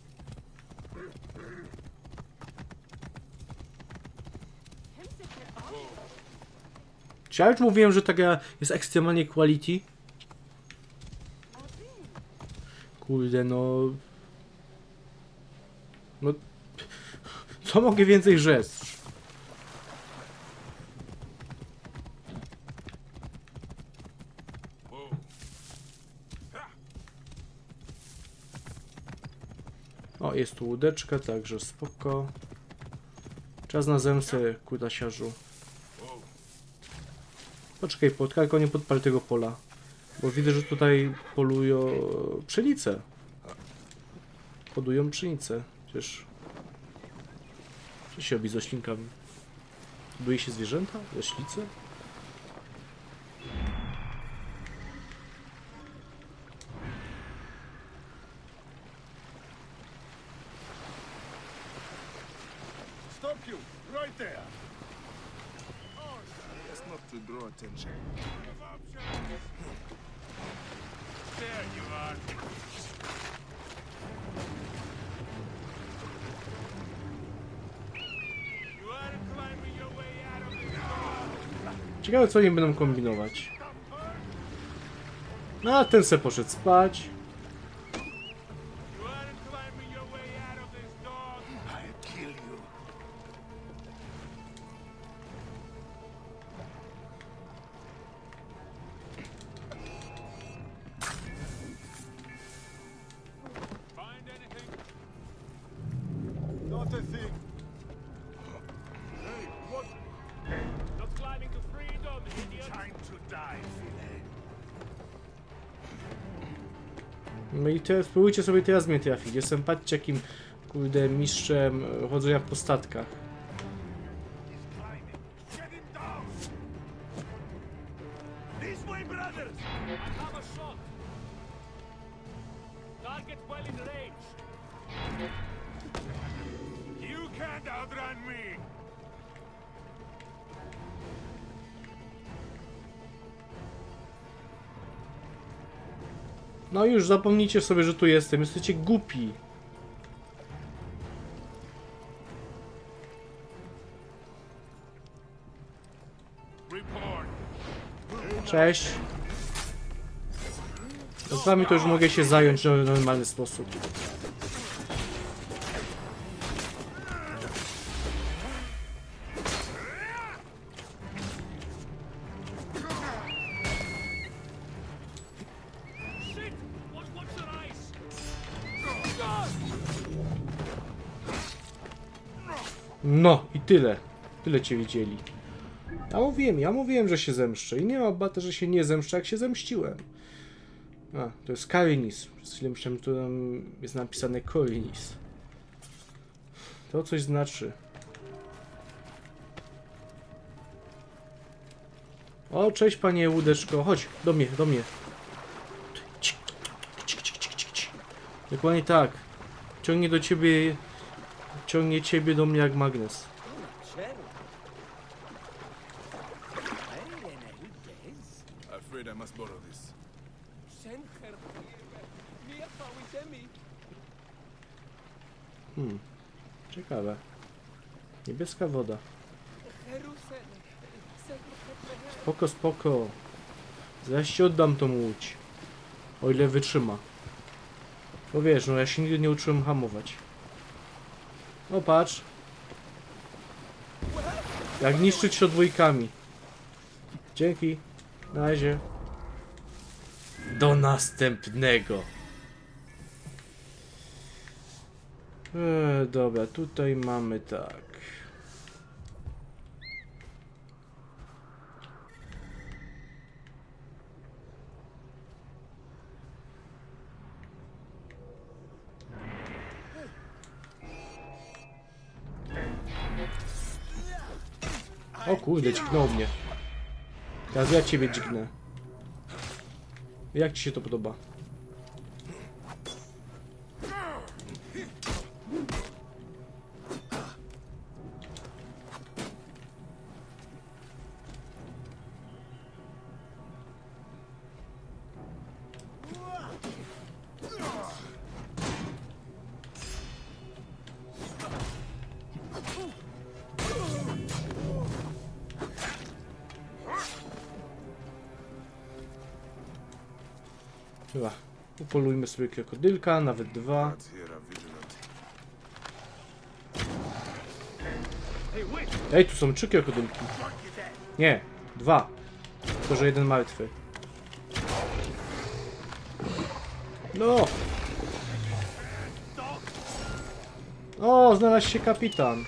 Czy ja już mówiłem, że ta gra jest ekstremalnie quality? Kurde, no... No... Co mogę więcej rzec? O, jest tu łódeczka, także spoko. Czas na zemstę, kudasiarzu. Poczekaj, płotka, tylko nie podpal tego pola. Bo widzę, że tutaj polują pszenicę. Hodują pszenicę. Przecież... Co się robi z roślinkami? Buduje się zwierzęta? Roślice? Stop you! Right there! That's not to draw attention. There you are! You are climbing your way out of this door! Ciekawe, co oni będą kombinować. No, a ten se poszedł spać. You are climbing your way out of this door! I'll kill you! No i teraz spróbujcie sobie teraz mnie trafić. Jestem, patrzcie, jakim kurde mistrzem chodzenia po statkach. This way, brothers! I have a shot. Target well in range. You can't outrun me. No już, zapomnijcie sobie, że tu jestem. Jesteście głupi. Report. Cześć. Z wami to już mogę się zająć w normalny sposób. Shit! Watch your eyes! No i tyle. Tyle cię widzieli. Ja mówiłem, że się zemszczę. I nie ma bata, że się nie zemszczę, jak się zemściłem. A, to jest Korinis. Przez chwilę myślałem, że tu jest napisane Korinis. To coś znaczy. O, cześć panie łódeczko. Chodź, do mnie, do mnie. Dokładnie tak. Ciągnie ciebie do mnie jak magnes. Afraid I must borrow this. Ciekawe. Niebieska woda. Spoko, spoko. Zaraz ci oddam tą łódź. O ile wytrzyma. Bo wiesz, no ja się nigdy nie uczyłem hamować. O patrz. Jak niszczyć się dwójkami. Dzięki. Na razie. Do następnego. Dobra, tutaj mamy tak. O kurde, dźgnął mnie. Teraz ja ciebie dźgnę. Jak ci się to podoba? Chyba. Upolujmy sobie krokodylka, nawet dwa. Guards here are vigilant. Ej, tu są 3 krokodylki. Nie, 2. Tylko, że jeden martwy. No! O, znalazł się kapitan.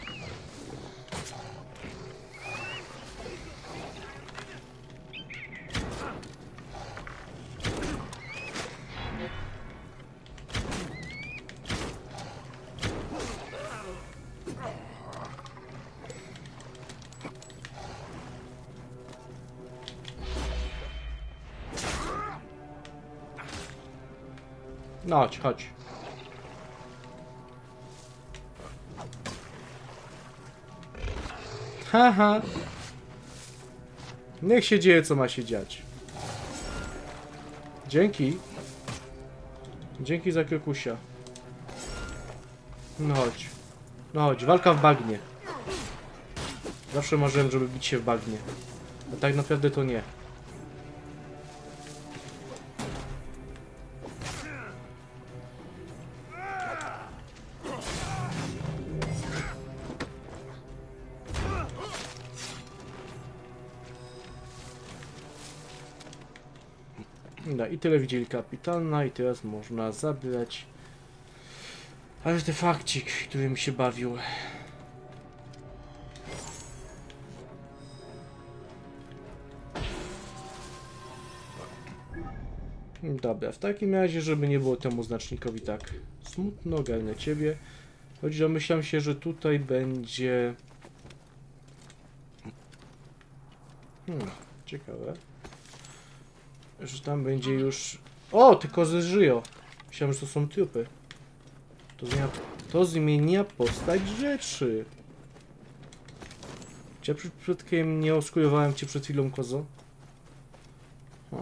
No chodź, chodź. Haha. Niech się dzieje, co ma się dziać. Dzięki. Dzięki za krokusia. No chodź. No chodź, walka w bagnie. Zawsze marzyłem, żeby bić się w bagnie. A tak naprawdę to nie. No i tyle widzieli kapitana i teraz można zabrać artefakcik, którym się bawił. Dobra, w takim razie, żeby nie było temu znacznikowi tak smutno, ogarnę ciebie. Choć domyślam się, że tutaj będzie... ciekawe. Że tam będzie już... O, te kozy żyją! Myślałem, że to są trupy. To zmienia postać rzeczy. Czy ja przypadkiem nie oskurowałem cię przed chwilą, kozo? O.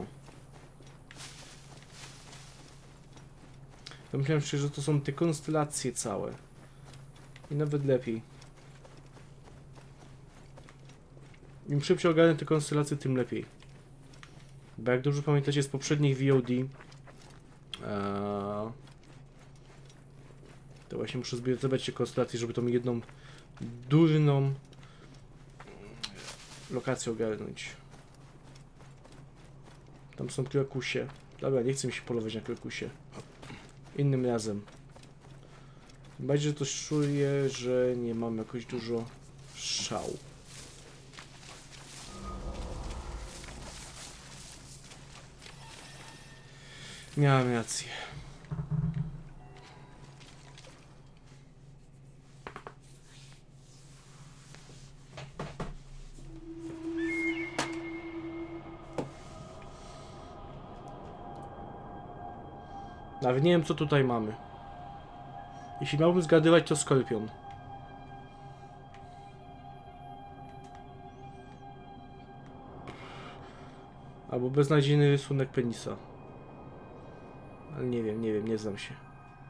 Myślałem się, że to są te konstelacje całe. I nawet lepiej. Im szybciej ogarnę te konstelacje, tym lepiej. Bo jak dobrze pamiętacie z poprzednich VOD, to właśnie muszę zbierać się konstelacje, żeby tą jedną durną lokację ogarnąć. Tam są krokusie. Dobra, nie chcę mi się polować na krokusie. Innym razem. Tym bardziej, że to czuję, że nie mam jakoś dużo szału. Miałem rację. Nawet nie wiem, co tutaj mamy. Jeśli miałbym zgadywać, to skorpion. Albo beznadziejny rysunek penisa. Ale nie wiem, nie znam się.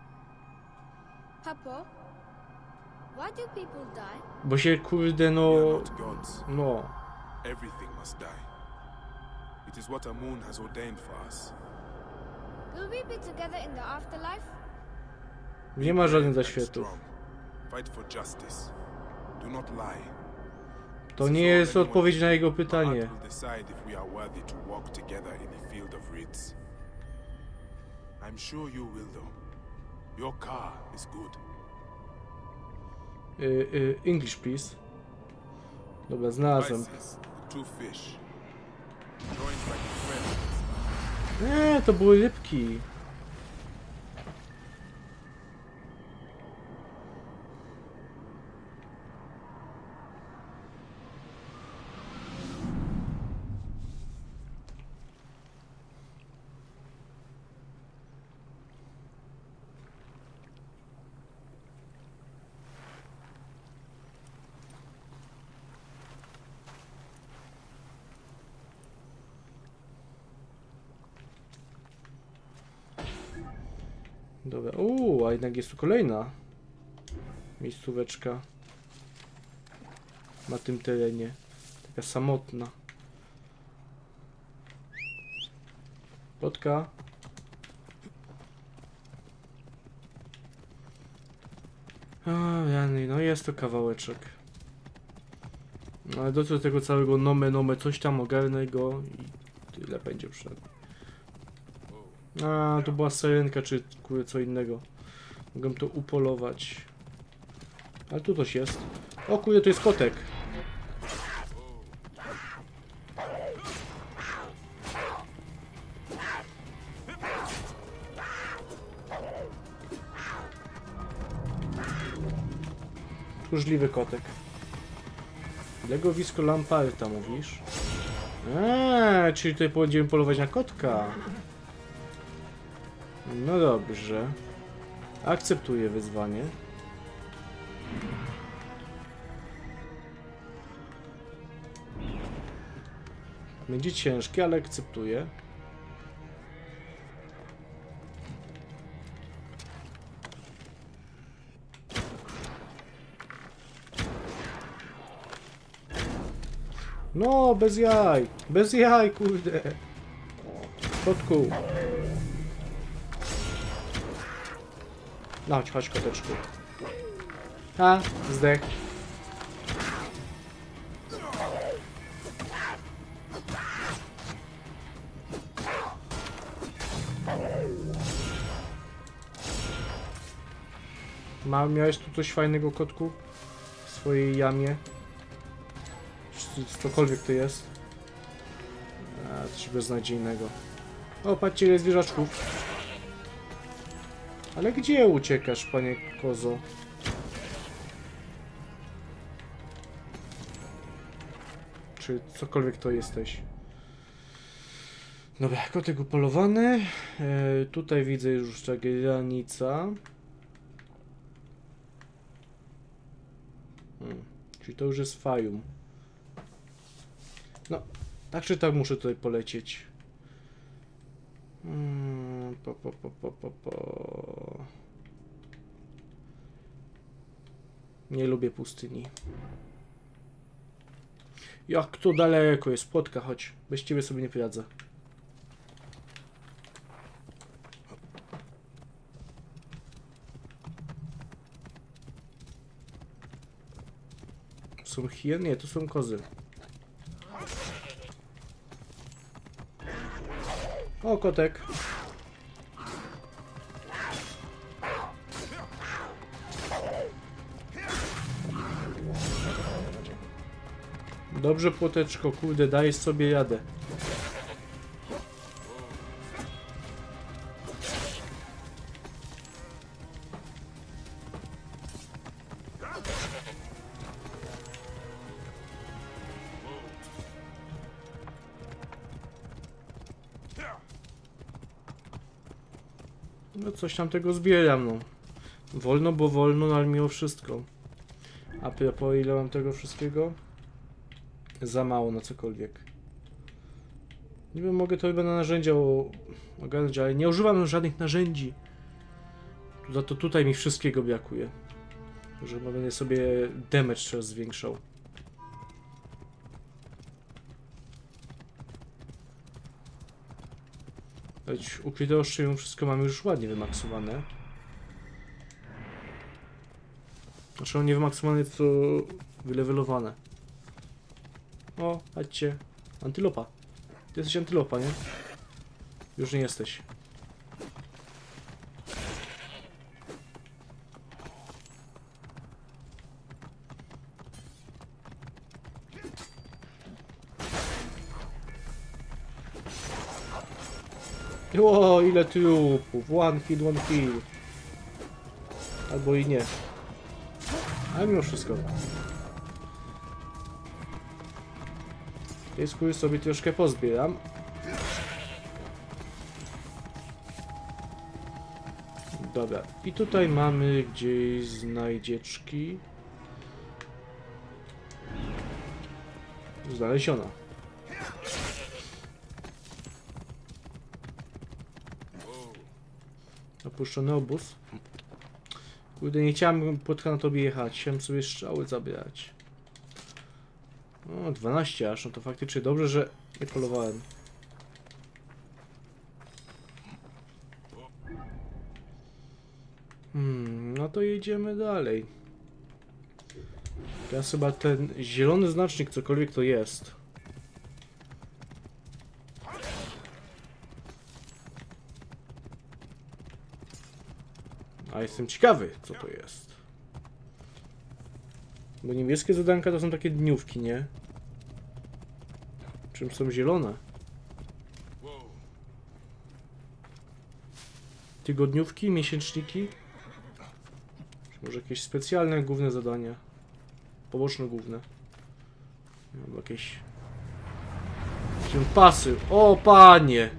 Papo, why do people die? Bo się kurde We are no... not gods. No... Everything must die. It is what Amun has ordained for us. Will we be together in the afterlife? Nie ma żadnych Brave and zaświatów. strong. Fight for justice. Do not lie. To nie jest odpowiedź na jego Ma'at pytanie. will decide if we are worthy to walk together in the field of reeds. I'm sure you will, though. Your car is good. English, please. Dobra, znalazłem. Isis, the two fish. Joined by the friend. To były rybki. Dobra, a jednak jest tu kolejna miejscóweczka na tym terenie. Taka samotna. Plotka. Rany, no jest to kawałeczek. Ale do tego całego nome, coś tam ogarnę go i tyle będzie przynajmniej. To była syrenka, czy kurde co innego. Mogę to upolować. Ale tu coś jest. O kurde, to jest kotek. Tchórzliwy kotek. Legowisko Lamparta, mówisz? Czyli tutaj będziemy polować na kotka. No dobrze. Akceptuję wyzwanie. Będzie ciężkie, ale akceptuję. No, bez jaj! Bez jaj, kurde! Kotku! No, chodź koteczku. Zdech. Miałeś tu coś fajnego, kotku? W swojej jamie? Czy cokolwiek to jest? Coś beznadziejnego. O, patrzcie, ile zwierzaczków. Ale gdzie uciekasz, panie kozo? Czy cokolwiek to jesteś? Dobra, kotek upolowany. Tutaj widzę już ta granica. Czyli to już jest Fayum. No, tak czy tak muszę tutaj polecieć. Nie lubię pustyni. Jak to daleko jest, Płotka, chodź. Bez ciebie sobie nie poradzę. Są hieny? Nie, to są kozy. O, kotek. Dobrze, Płoteczko, kurde, dajesz sobie radę. No coś tam tego zbieram, no. Wolno, bo wolno, no ale mimo wszystko. A propos, ile mam tego wszystkiego? Za mało na cokolwiek. Niby mogę to chyba na narzędzia ogarnąć, ale nie używam żadnych narzędzi. Za to tutaj mi wszystkiego brakuje. Że będę sobie damage teraz zwiększał. Ukryte ostrze wszystko mamy już ładnie wymaksowane. Znaczy nie wymaksowane, to wylewelowane. O, chodźcie. Antylopa. Ty jesteś antylopa, nie? Już nie jesteś. O, ile trupów. One hit, one kill. Albo i nie. Ale mimo wszystko. Tej skóry sobie troszkę pozbieram. Dobra. I tutaj mamy gdzieś znajdzieczki. Znaleziona. Opuszczony obóz. Kurde, nie chciałem, Płotka, na tobie jechać. Chciałem sobie strzały zabierać. O, 12 aż, no to faktycznie dobrze, że nie polowałem. No to jedziemy dalej. Teraz chyba ten zielony znacznik, cokolwiek to jest. A jestem ciekawy, co to jest. Bo niebieskie zadanka to są takie dniówki, nie? Czym są zielone? Tygodniówki, miesięczniki? Czy może jakieś specjalne, główne zadania? Poboczne, główne. Albo jakieś... pasy. O, panie!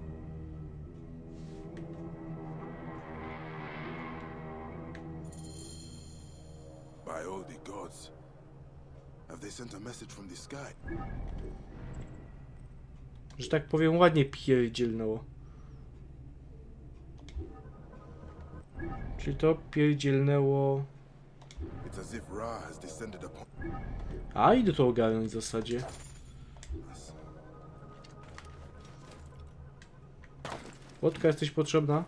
By all the gods, have they sent a message from the sky? Że tak powiem, ładnie pierdzielnęło. Czyli to pierdzielnęło... It's as if Ra has descended upon A, idę to ogarnąć w zasadzie. us. Łotka, jesteś potrzebna?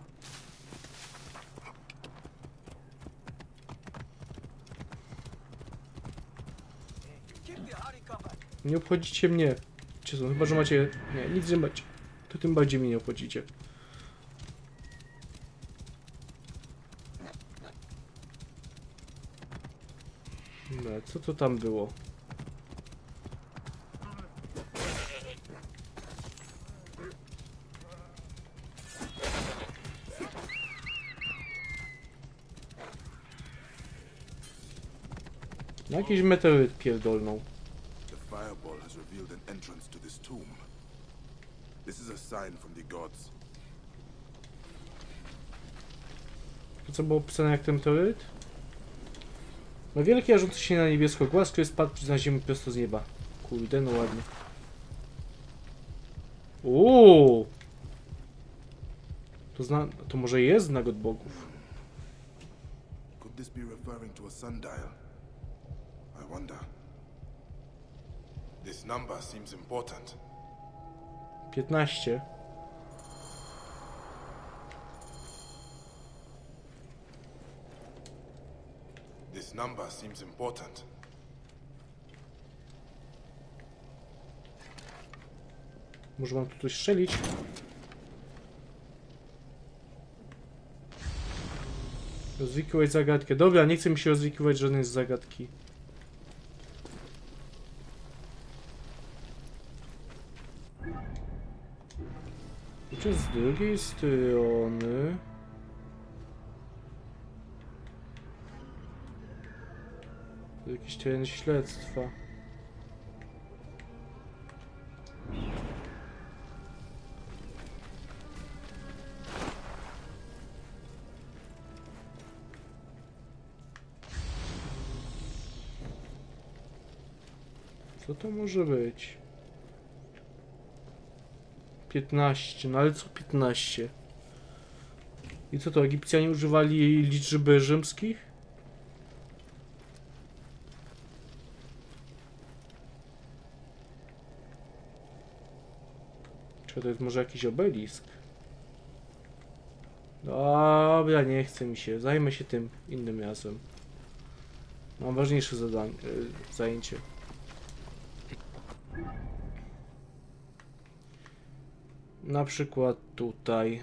Nie obchodzicie mnie. Czy są? Chyba, że macie... Nie, nic nie macie. To tym bardziej mnie nie obchodzicie. No, co to tam było? Jakiś meteoryt pierdolną. The fireball has revealed an entrance to this tomb. This is a sign from the gods. To co było opisane jak ten meteoryt? No wielki jarzący się na niebiesko głaz, który spadł na ziemię prosto z nieba. Kurde, no ładnie. Uuu! To może jest znak od bogów. Could this be referring to a sundial? I wonder. This number seems important. 15. This number seems important. Może mam tu coś strzelić? Rozwikiwać zagadkę. Dobra, nie chcę mi się rozwikiwać żadnej z zagadki. Chociaż z drugiej strony... To jakiś teren śledztwa. Co to może być? 15, no ale co 15? I co to, Egipcjanie używali liczby rzymskich? Czy to jest może jakiś obelisk? Dobra, nie chce mi się. Zajmę się tym innym razem. Mam ważniejsze zajęcie. Na przykład tutaj.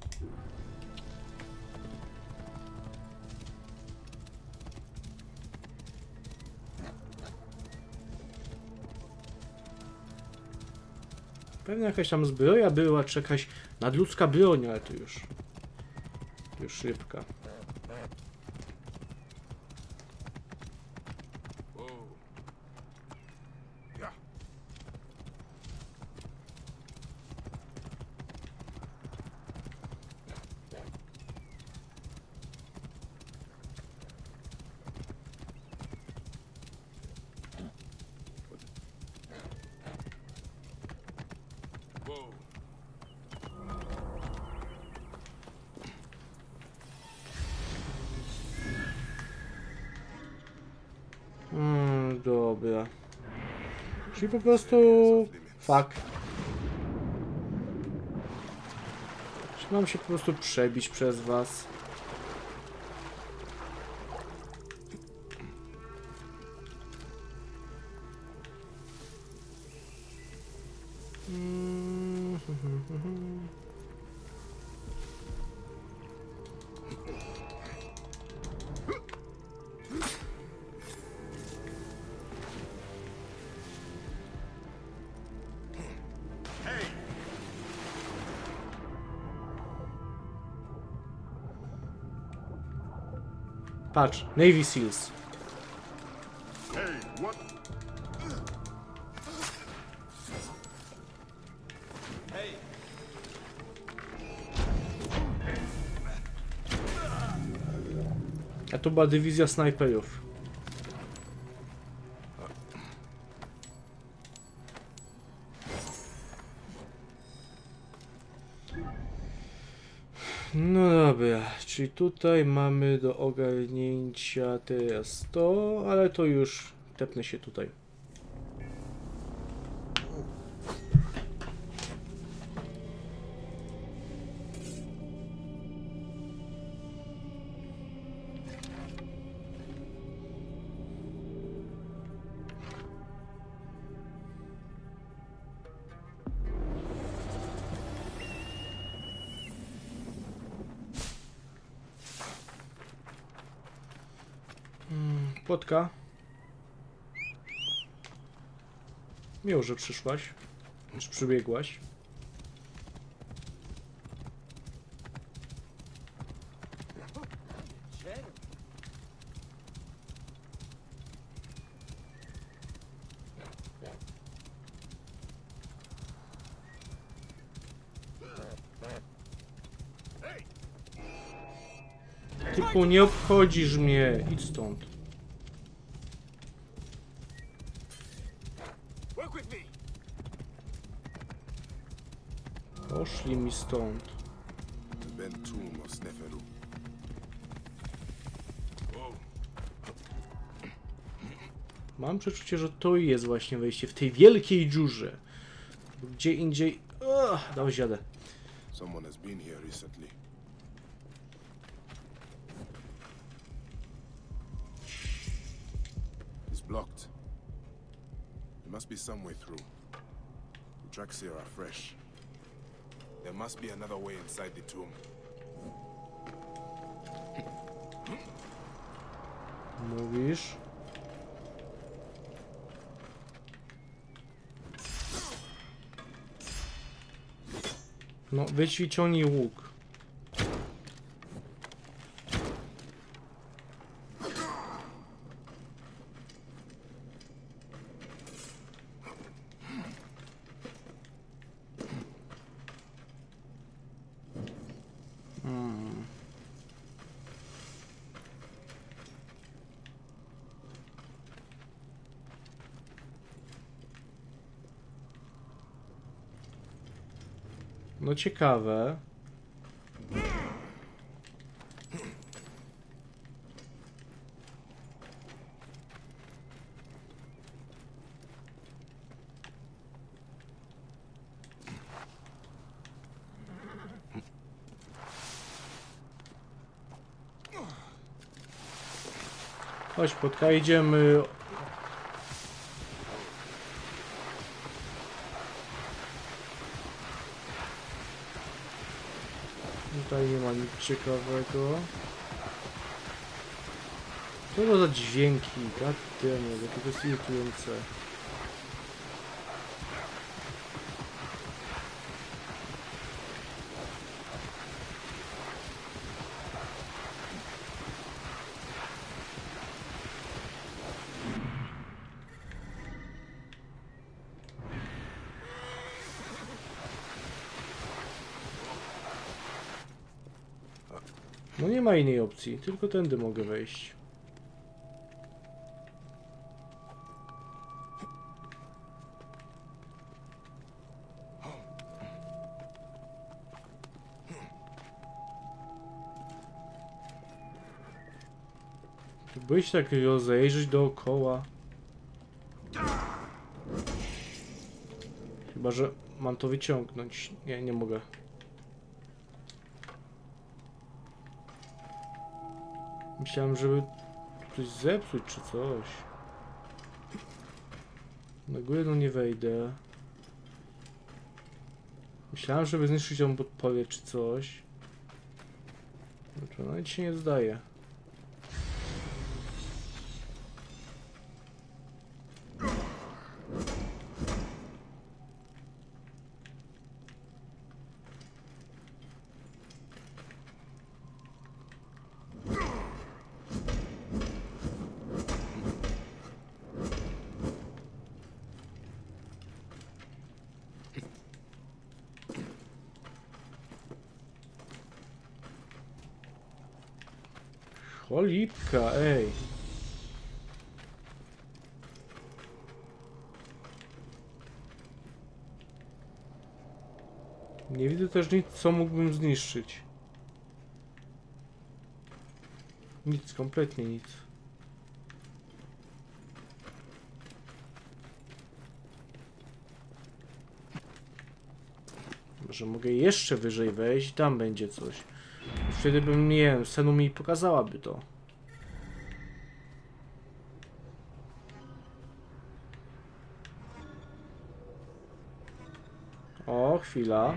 Pewnie jakaś tam zbroja była, czy jakaś nadludzka broń, ale to już szybka. Dobra. Czyli po prostu... Fuck. Czy mam się po prostu przebić przez was? Patrz, Navy Seals. Hey, what? A to była dywizja snajperów. No dobra, czyli tutaj mamy do ogarnięcia teraz to, ale to już tepnę się tutaj. Płotka. Miło, że przyszłaś. Czy przybiegłaś. Typu, nie obchodzisz mnie. Idź stąd. Poszli mi stąd. The bent tomb of Sneferu. Mam przeczucie, że to jest właśnie wejście w tej wielkiej dziurze. Gdzie indziej... Dał ziadę. Someone has been here recently. It's blocked. There must be some way through. The tracks here are fresh. There must be another way inside the tomb. Mówisz? No, wyćwiczony łuk. No ciekawe. Chodź, Płotka, idziemy. Tutaj nie ma nic ciekawego. Co to za dźwięki? Goddammit, jakie to jest irytujące. No nie ma innej opcji, tylko tędy mogę wejść. Byś tak rozejrzeć dookoła. Chyba że mam to wyciągnąć. Nie, nie mogę. Myślałem, żeby coś zepsuć czy coś. Na górę no nie wejdę. Myślałem, żeby zniszczyć ją podpolę czy coś. No nic się nie zdaje. Cholipka, ej. Nie widzę też nic, co mógłbym zniszczyć. Nic, kompletnie nic. Może mogę jeszcze wyżej wejść i tam będzie coś. Wtedy bym, nie wiem, scenu mi pokazałaby to. O, chwila.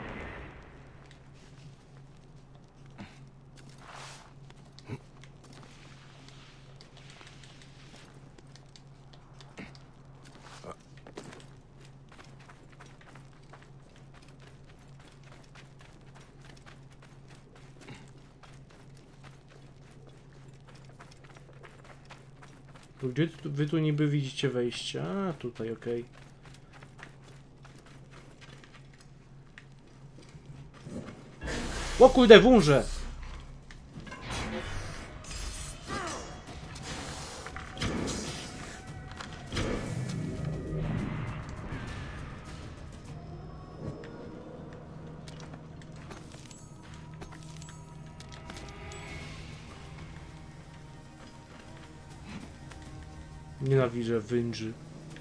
Gdzie wy tu niby widzicie wejście? A, tutaj, okej. O kurde, wąże! Nienawidzę węży.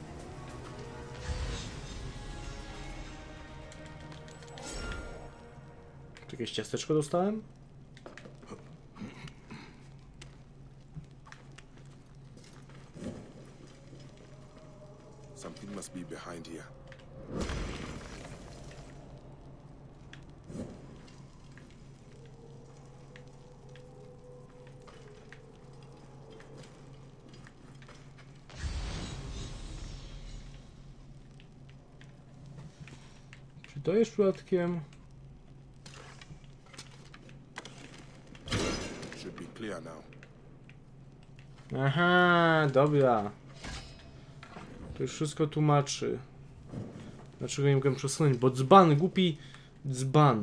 Czy jakieś ciasteczko dostałem? Something must be behind here. Czy to jest przypadkiem? Should be clear now. Aha, dobra. To już wszystko tłumaczy. Dlaczego nie mogłem przesunąć? Bo dzban, głupi dzban.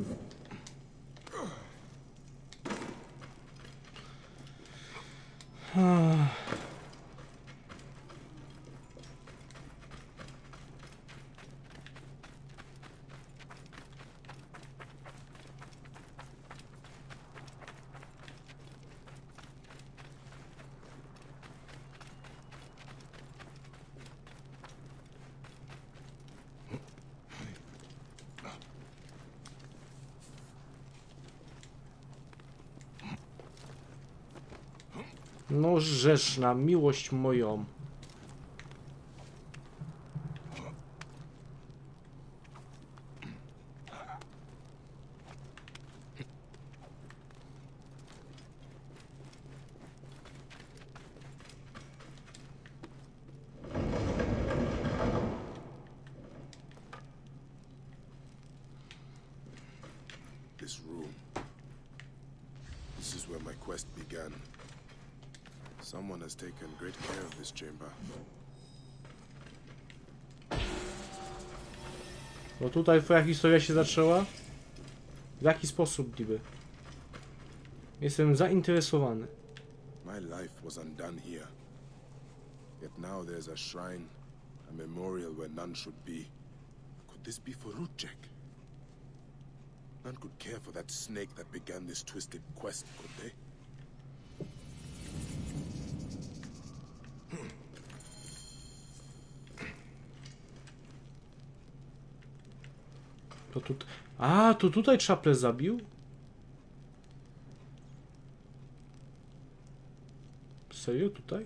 No rzecz na miłość moją. This room. This is where my quest began. Someone has taken great care of this chamber. No tutaj twoja historia się zaczęła? W jaki sposób, niby? Jestem zainteresowany. My life was undone here. Yet now there's a shrine, a memorial where none should be. Could this be for Rudjek? None could care for that snake that began this twisted quest, could they? To tu... A, to tutaj Chaple zabił? Serio? Tutaj?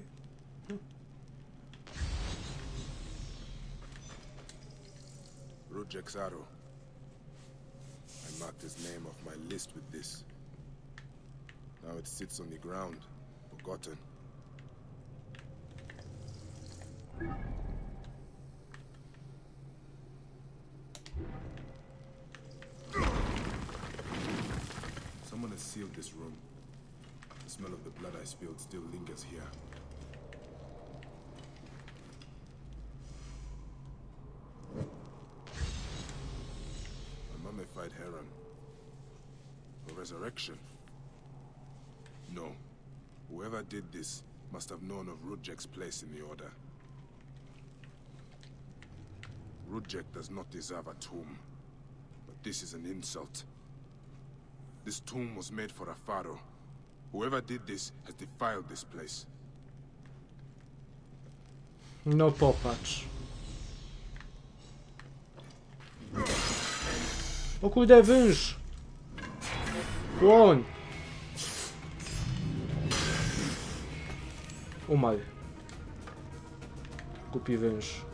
Rudjek's arrow. I marked his name off my list with this. Now it sits on the ground, forgotten. Someone has sealed this room. The smell of the blood I spilled still lingers here. A mummified heron. A resurrection. No. Whoever did this must have known of Rudjek's place in the Order. Rudjek does not deserve a tomb. But this is an insult. This tomb was made for a pharaoh. Whoever did this has defiled this place. No popatrz. O kurde, węż! Płoń! Umarł. Głupi węż.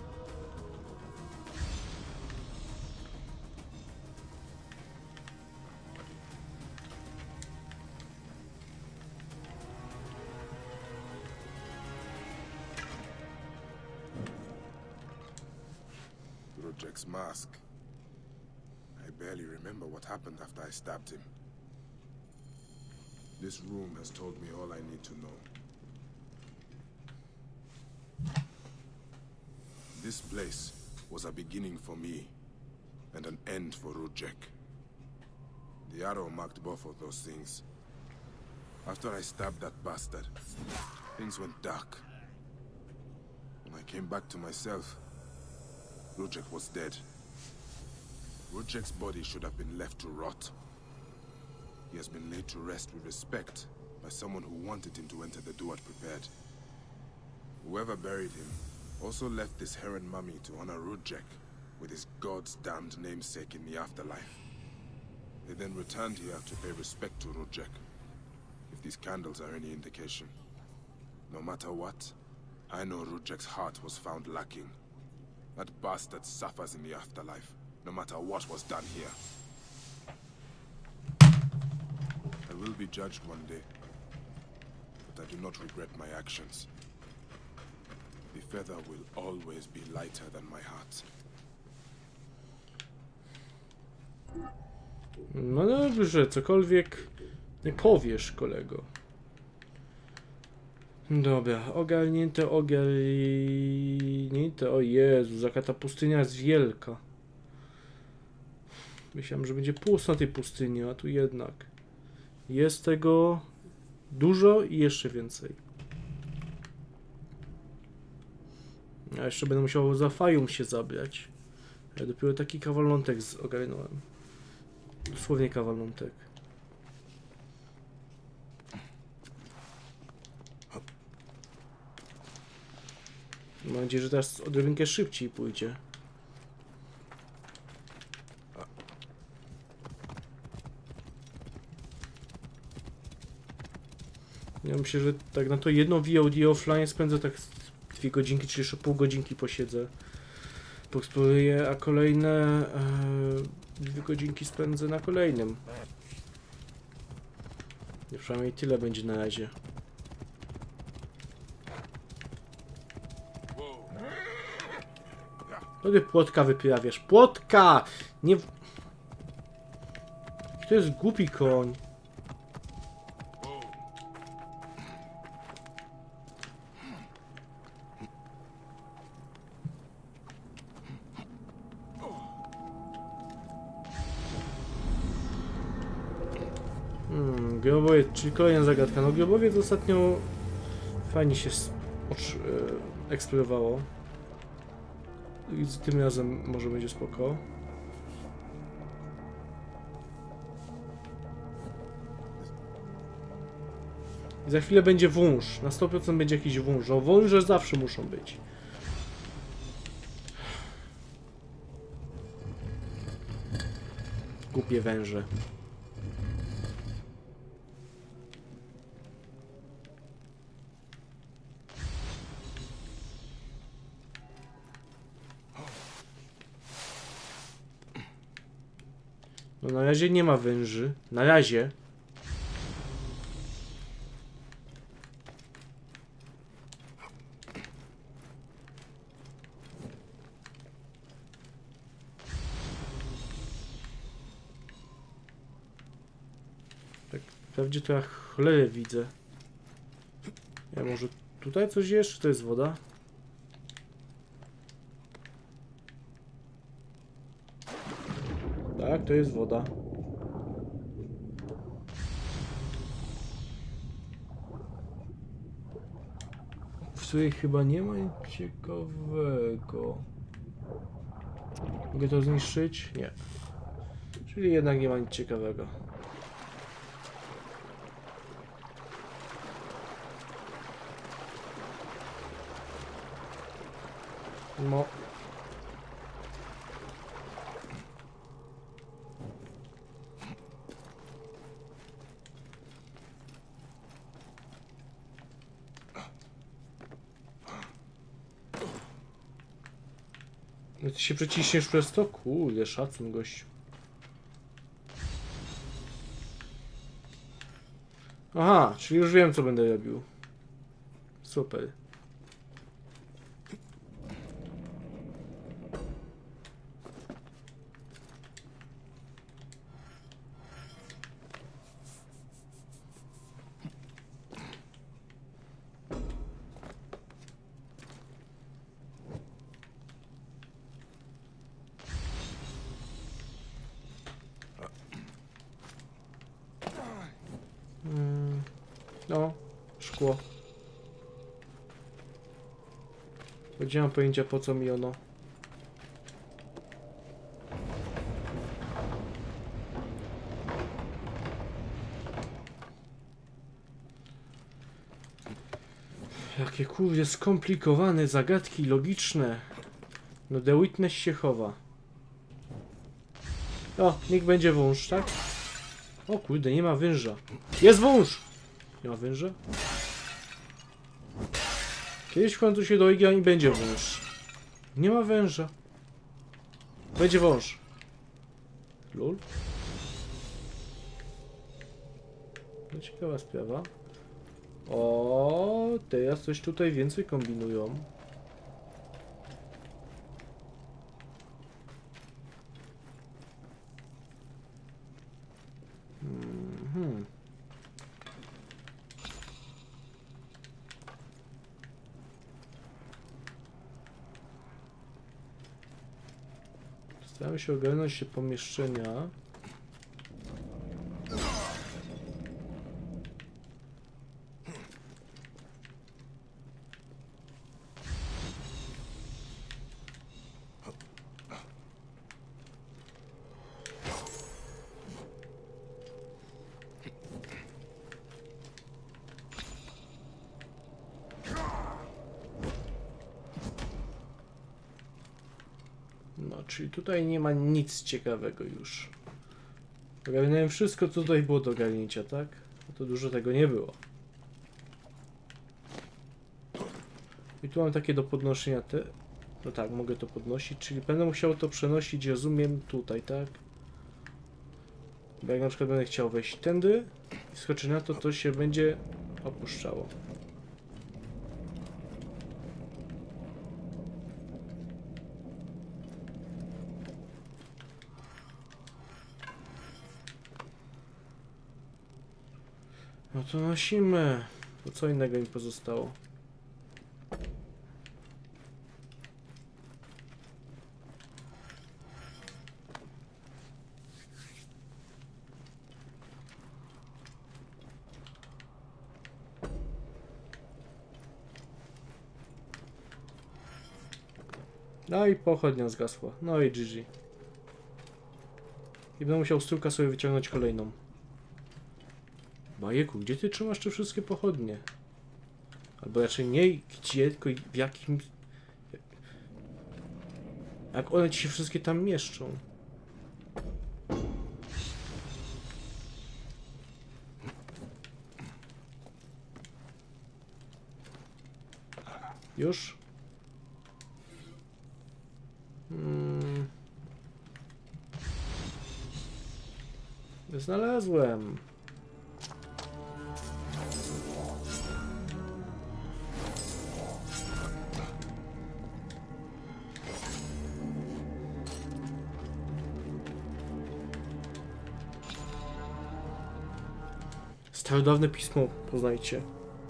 Rudjek's mask. I barely remember what happened after I stabbed him. This room has told me all I need to know. This place was a beginning for me, and an end for Rudjek. The arrow marked both of those things. After I stabbed that bastard, things went dark. When I came back to myself, Rudjek was dead. Rudjek's body should have been left to rot. He has been laid to rest with respect by someone who wanted him to enter the Duat prepared. Whoever buried him also left this heron mummy to honor Rudjek with his god's damned namesake in the afterlife. They then returned here to pay respect to Rudjek, if these candles are any indication. No matter what, I know Rudjek's heart was found lacking. That bastard suffers in the afterlife, no matter what was done here. I will be judged one day, but I do not regret my actions. The feather will always be lighter than my heart. No dobrze, cokolwiek nie powiesz, kolego. Dobra, ogarnięte. O Jezu, jaka ta pustynia jest wielka. Myślałem, że będzie pusto na tej pustyni, a tu jednak jest tego dużo i jeszcze więcej. A jeszcze będę musiał za Fayum się zabrać. Ja dopiero taki kawalątek ogarnąłem. Dosłownie kawalątek. Mam nadzieję, że teraz odrobinkę szybciej pójdzie. Ja myślę, że tak na to jedno VOD offline spędzę tak 2 godzinki, czy jeszcze pół godzinki posiedzę. Poeksploruję, a kolejne 2 godzinki spędzę na kolejnym. I przynajmniej tyle będzie na razie. No ty płotka wyprawiasz. Płotka! Nie... To jest głupi koń. Grobowiec, czyli kolejna zagadka. No grobowiec ostatnio fajnie się eksplorowało. I tym razem może będzie spoko. I za chwilę będzie wąż. Na 100% będzie jakiś wąż. No wąże zawsze muszą być. Głupie węże. No na razie nie ma węży. Na razie. Tak, wprawdzie to ja cholerę widzę. Ja może tutaj coś jest? Czy to jest woda? Tak, to jest woda. W której chyba nie ma nic ciekawego. Mogę to zniszczyć? Nie. Czyli jednak nie ma nic ciekawego. No. Ty się przeciśniesz przez to? Kurde, szacun, gościu. Aha, czyli już wiem, co będę robił. Super. No, szkło. Nie mam pojęcia, po co mi ono. Jakie kurde skomplikowane zagadki logiczne. No The Witness się chowa. O, niech będzie wąż, tak? O kurde, nie ma węża. Jest wąż! Nie ma węża? Kiedyś w końcu się doigram i będzie wąż. Nie ma węża. Będzie wąż. Lol. No ciekawa sprawa. O, teraz coś tutaj więcej kombinują. Staramy się ogarnąć pomieszczenia. No, czyli tutaj nie ma nic ciekawego już. Ogarnąłem wszystko, co tutaj było do ogarnięcia, tak? No to dużo tego nie było. I tu mam takie do podnoszenia te... No tak, mogę to podnosić, czyli będę musiał to przenosić, rozumiem, tutaj, tak? Bo jak na przykład będę chciał wejść tędy i skoczyć na to, to się będzie opuszczało. No to nosimy. To co innego mi pozostało? No i pochodnia zgasła. No i GG. I będę musiał z tyłka sobie wyciągnąć kolejną. Bajeku, gdzie ty trzymasz te wszystkie pochodnie? Albo raczej nie gdzie, tylko w jakim... Jak one ci się wszystkie tam mieszczą? Już? Znalazłem. Starodawne pismo poznajcie.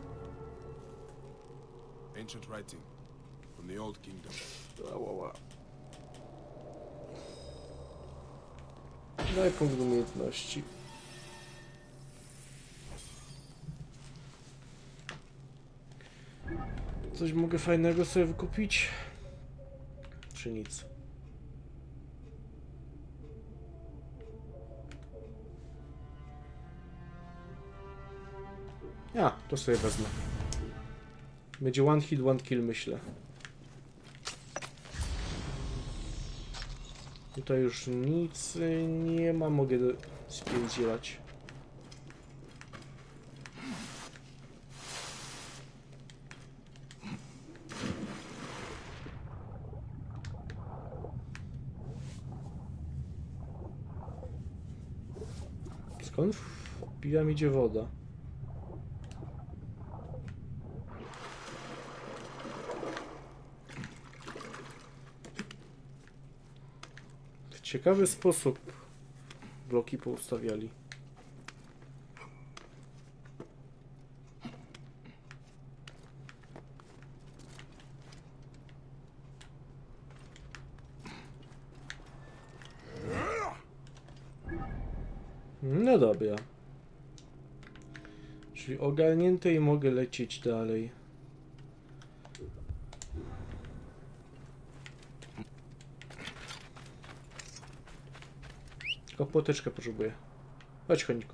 Ancient writing from the Old Kingdom. Daj punkt umiejętności. Coś mogę fajnego sobie wykupić? Czy nic? A, to sobie wezmę. Będzie one hit, one kill, myślę. Tutaj już nic nie ma, mogę spierdzielać. Skąd wbija mi idzie woda? W ciekawy sposób bloki poustawiali. No dobra. Czyli ogarnięte i mogę lecieć dalej. Tylko płoteczkę potrzebuję. Chodź, koniku.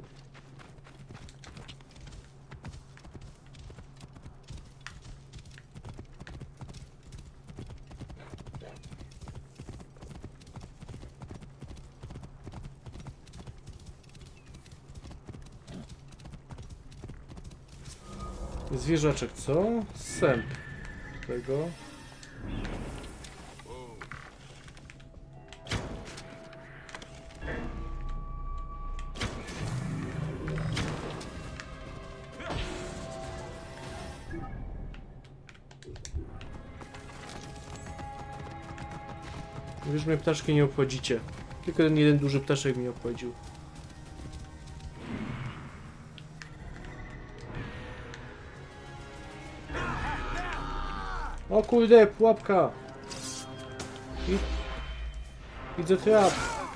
Zwierzaczek, co? Sęp. Tego. Już mnie ptaszki nie obchodzicie. Tylko ten jeden duży ptaszek mnie obchodził. O kurde, pułapka! Widzę trap!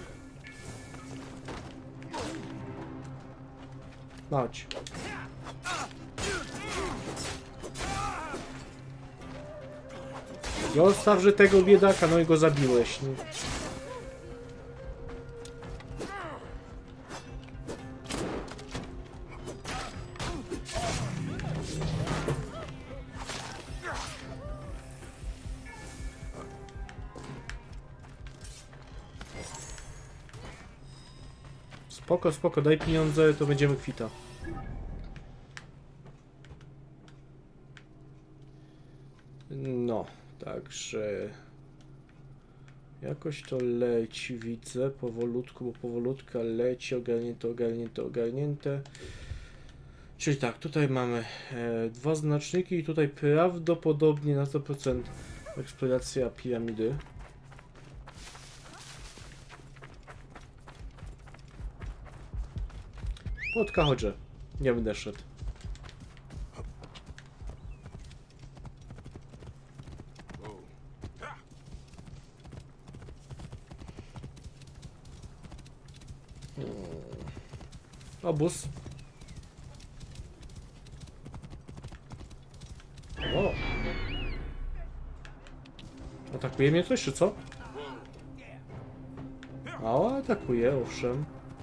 Chodź. Zostawże tego biedaka, no i go zabiłeś. Nie? Spoko, spoko, daj pieniądze, to będziemy kwita. No, także... Jakoś to leci, widzę, powolutku, bo powolutku leci, ogarnięte, ogarnięte, ogarnięte. Czyli tak, tutaj mamy dwa znaczniki i tutaj prawdopodobnie na 100% eksploracja piramidy. Płotka chodzę, nie będę szedł. Obóz. O. Atakuje mnie coś, czy co? O, atakuje, owszem.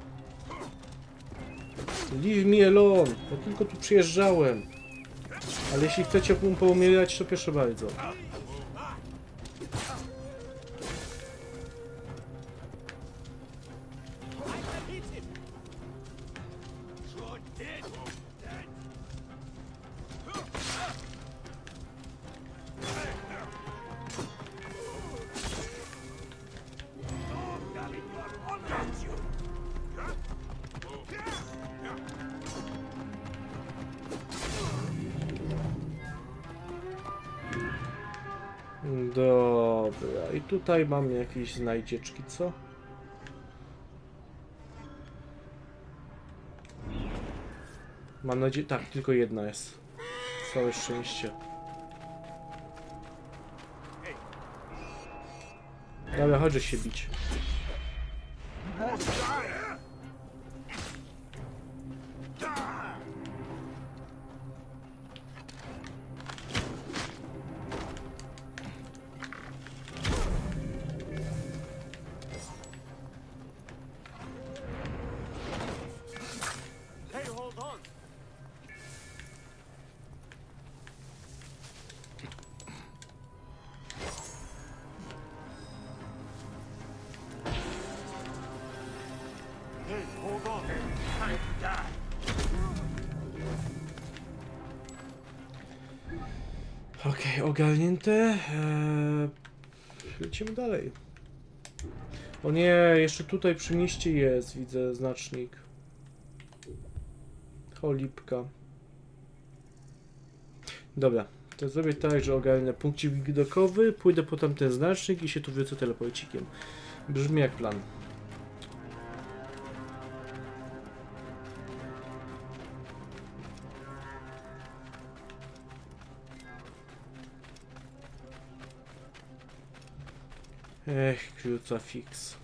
Leave me alone. Ja tylko tu przyjeżdżałem. Ale jeśli chcecie poumierać, to proszę bardzo. Dobra, i tutaj mam jakieś znajdzieczki, co? Mam nadzieję... Tak, tylko jedna jest. Całe szczęście. Dobra, chodź się bić. Okej, ogarnięte. Lecimy dalej. O nie, jeszcze tutaj przy mieście jest, widzę znacznik. Cholipka. Dobra, to zrobię tak, że ogarnę punkcik widokowy, pójdę po tamten znacznik i się tu wrócę teleporcikiem. Brzmi jak plan. Ech, crucifix.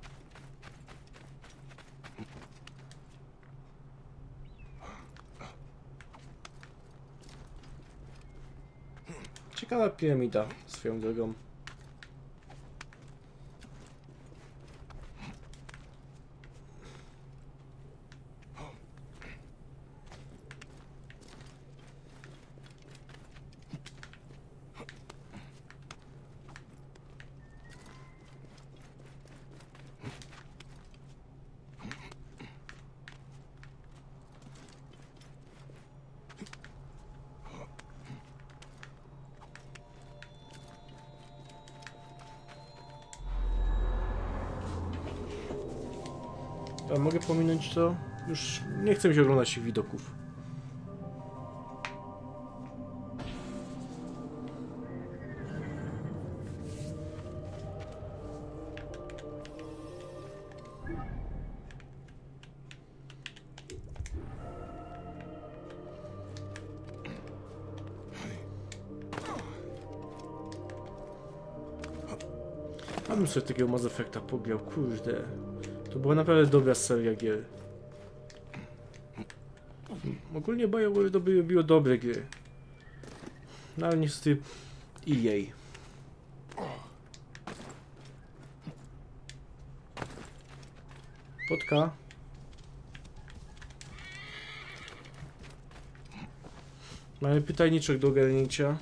Ciekawa piramida, swoją drogą. A mogę pominąć to? Już nie chcę mi się oglądać tych widoków. A bym sobie takiego Mass Effecta pograł, kurde. To była naprawdę dobra seria gier. Ogólnie BioWare robiło dobre gry. No ale niestety EA. Spotka. Mamy pytajniczek do ogarnięcia.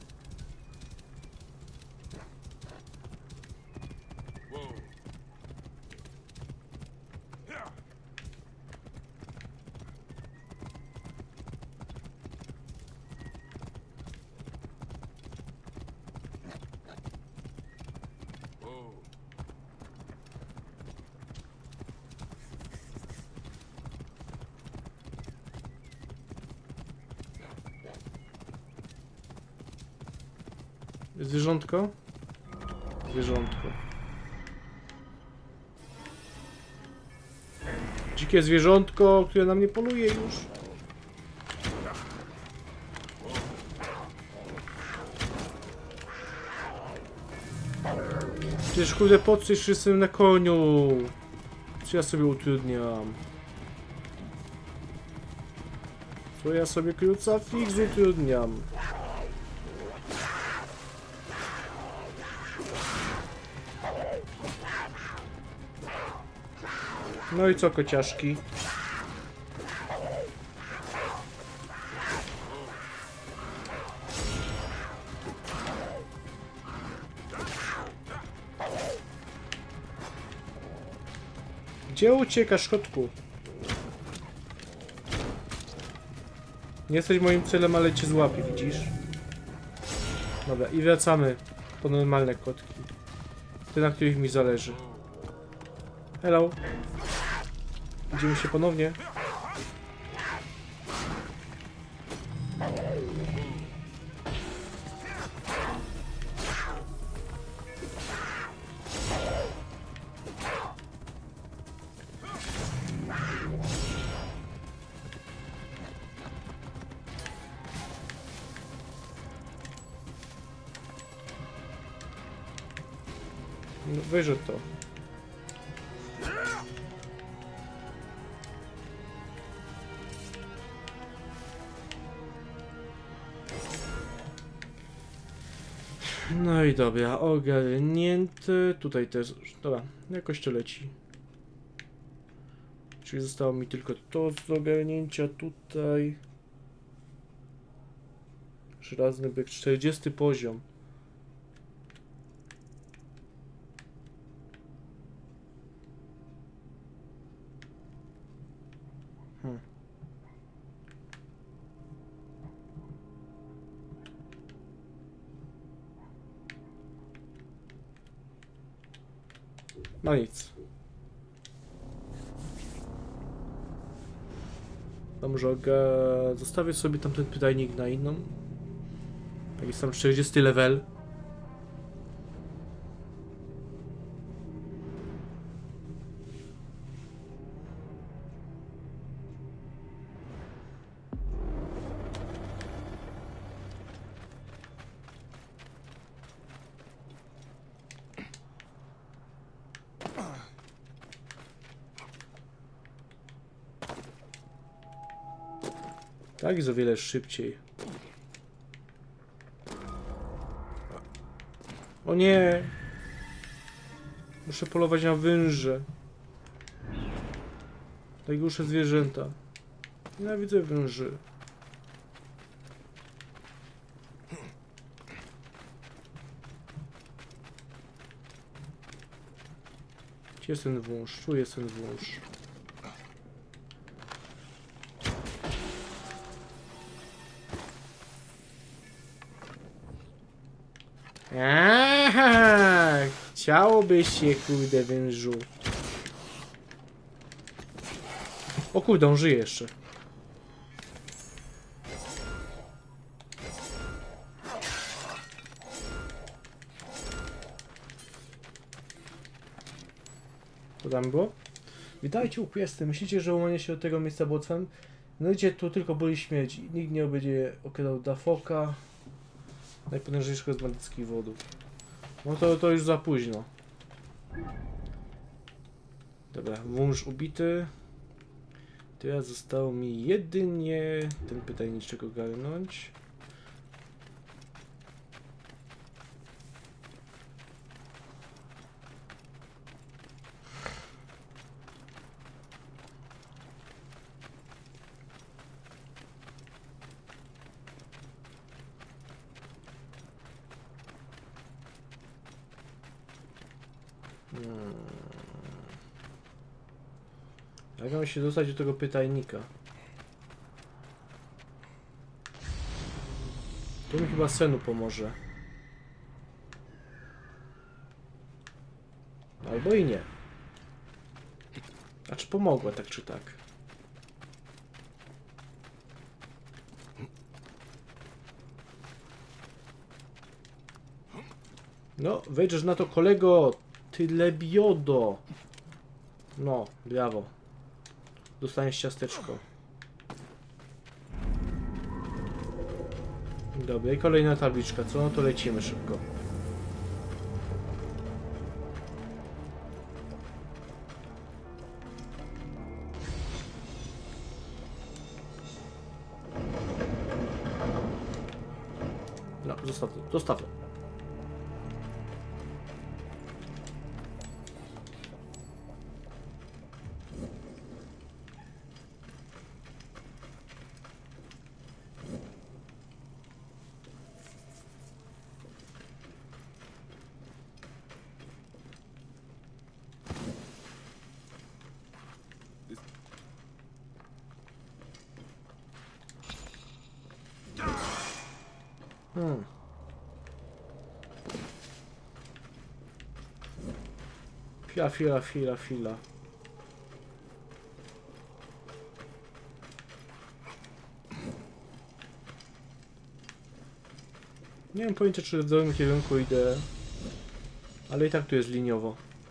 Zwierzątko? Zwierzątko. Dzikie zwierzątko, które na mnie poluje już. Przecież kurde, po co jeszcze jestem na koniu? Co ja sobie utrudniam? Co ja sobie krucifix utrudniam? No i co, kociaszki? Gdzie uciekasz, kotku? Nie jesteś moim celem, ale cię złapię, widzisz? Dobra, i wracamy po normalne kotki. Te, na których mi zależy. Hello. Widzimy się ponownie. No, wyrzut to. No i dobra, ogarnięty. Tutaj też. Dobra, jakoś to leci. Czyli zostało mi tylko to z ogarnięcia tutaj. Żelazny byk, 40 poziom. No nic. To może zostawię sobie tamten pytajnik na inną. Jak jest tam 40 level. Tak jest o wiele szybciej. O nie! Muszę polować na węże. Najgorsze zwierzęta. Nienawidzę węży. Gdzie jest ten wąż? Tu jest ten wąż. Aha, chciałoby się, kurde, wężu. O kurde, on żyje jeszcze. Co tam było? Witajcie u Piesty. Myślicie, że łamanie się od tego miejsca było łatwym? No idzie tu tylko boli śmierć. Nikt nie będzie okradał Dafoka. Najpotężniejszego z bandyckich wodów. No to już za późno. Dobra, wąż ubity. Teraz zostało mi jedynie ten pytajniczek ogarnąć. Jak mam się dostać do tego pytajnika? To mi chyba Senu pomoże. Albo i nie. A czy pomogła tak czy tak? No, wejdziesz na to, kolego! Ty lebiodo! No, brawo. Dostaniesz ciasteczko. Dobra, i kolejna tabliczka, co? No to lecimy szybko. No, zostaw to, zostaw to. Fila. Nie mam pojęcia, czy w dobrym kierunku idę, ale i tak tu jest liniowo.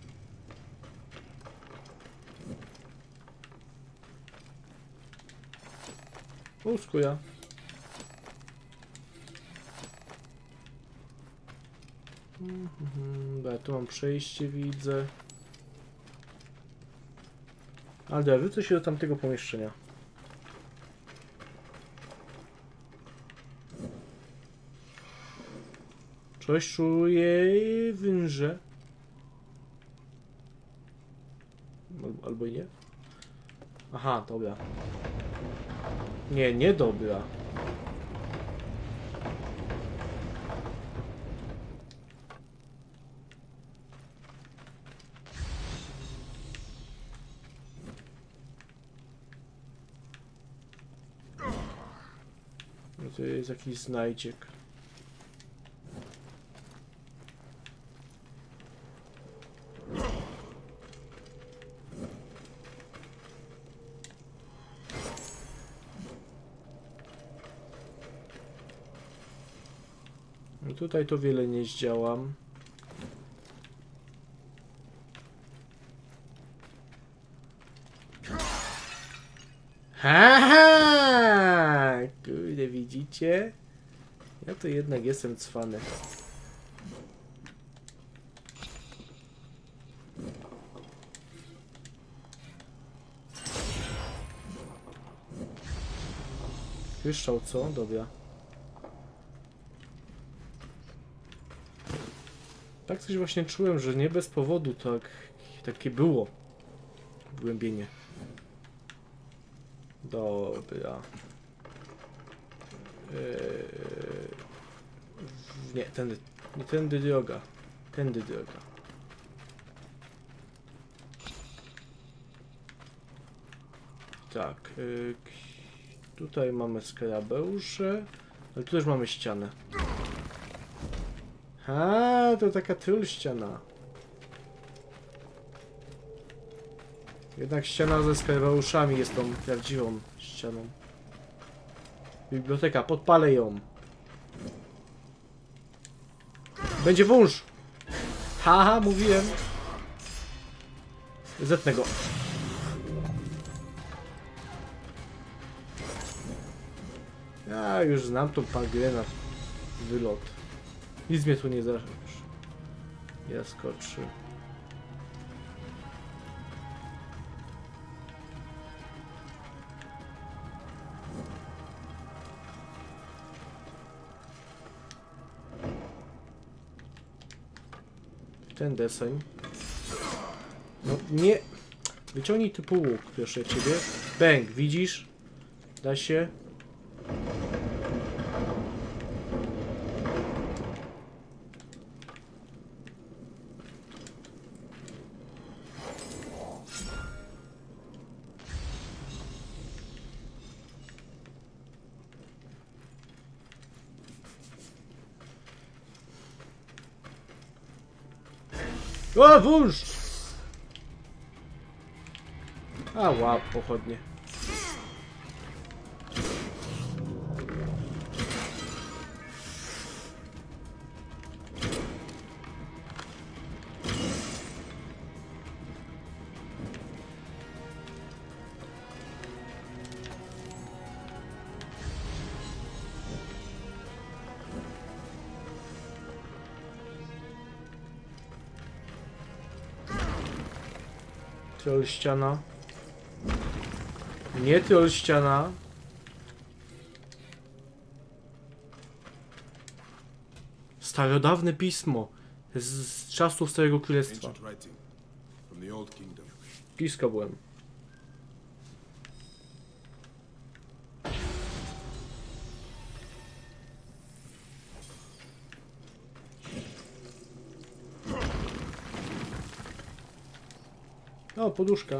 Uskuja. Dobra, tu mam przejście, widzę. Ale dobra, wrócę się do tamtego pomieszczenia. Coś czuję węże. Albo i nie. Aha, dobra. Nie dobra. No to jest jakiś znajdziek. No tutaj to wiele nie zdziałam. Haha! Kurde, widzicie? Ja to jednak jestem cwany. Wyszczał, co? Dobra. Tak coś właśnie czułem, że nie bez powodu takie było wgłębienie. Dobra. Nie, tędy. Nie tędy droga. Tędy droga. Tak. Tutaj mamy skarabeusze. Ale tu też mamy ścianę. A, to taka tyl ściana. Jednak ściana ze skarabeuszami jest tą prawdziwą ścianą. Biblioteka, podpalę ją. Będzie wąż! Haha, mówiłem. Zetnę go. Ja już znam tą grę na wylot. Nic mnie tu nie zaskoczy. Ten deseń. No nie. Wyciągnij typu łuk, proszę ciebie. Bęk, widzisz? Da się. O, wąż! A, łap, pochodnie. Troll ściana. Nie troll ściana. Starodawne pismo. Z czasów Starego Królestwa. Ancient writing from the Old Kingdom. Blisko byłem. O, poduszka.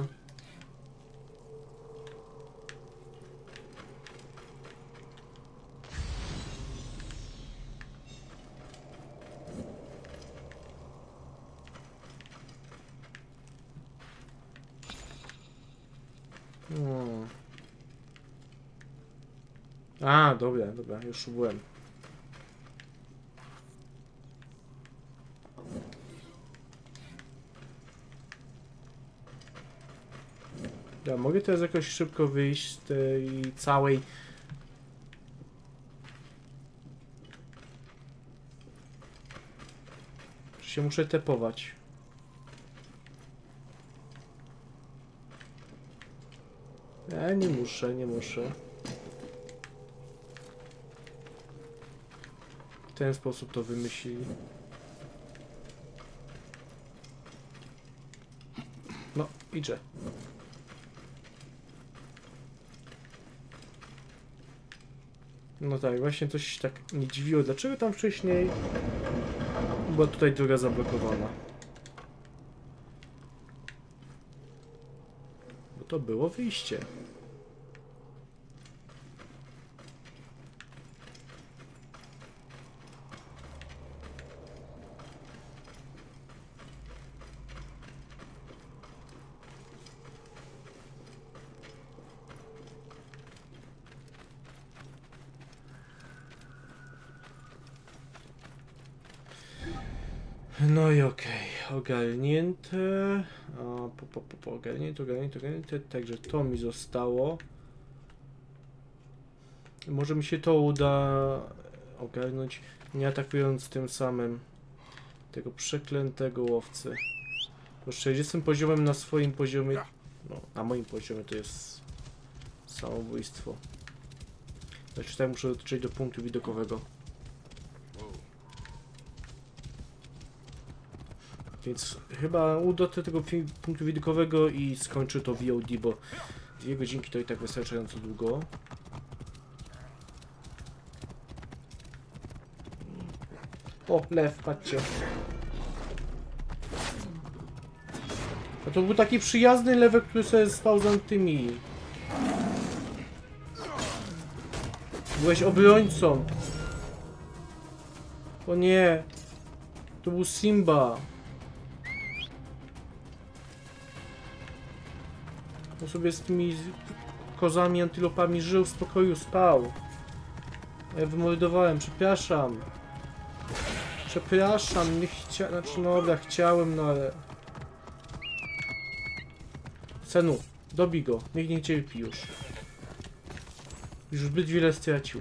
A, dobra, dobra, już byłem. Ja mogę teraz jakoś szybko wyjść z tej całej... Czy się muszę tepować? Nie muszę, nie muszę. W ten sposób to wymyślili. No, idzie. No tak, właśnie coś tak nie dziwiło. Dlaczego tam wcześniej była tutaj droga zablokowana? Bo to było wyjście. No i okej, ogarnięte. Ogarnięte. Także to mi zostało. Może mi się to uda ogarnąć, nie atakując tym samym tego przeklętego łowcy. Bo 40 poziomem na swoim poziomie, no na moim poziomie to jest samobójstwo. Znaczy tutaj muszę dotrzeć do punktu widokowego. Więc chyba dotrę tego punktu widokowego i skończę to VOD, bo 2 godzinki to i tak wystarczająco długo. O, lew, patrzcie. A to był taki przyjazny lewek, który sobie spał za tymi. Byłeś obrońcą. O nie. To był Simba. On sobie z tymi kozami, antylopami żył w spokoju, spał. Ja wymordowałem, przepraszam. Przepraszam, nie chciałem, znaczy no dobra, chciałem, no ale... Senu, dobij go, niech nie cierpi już. Już zbyt wiele stracił.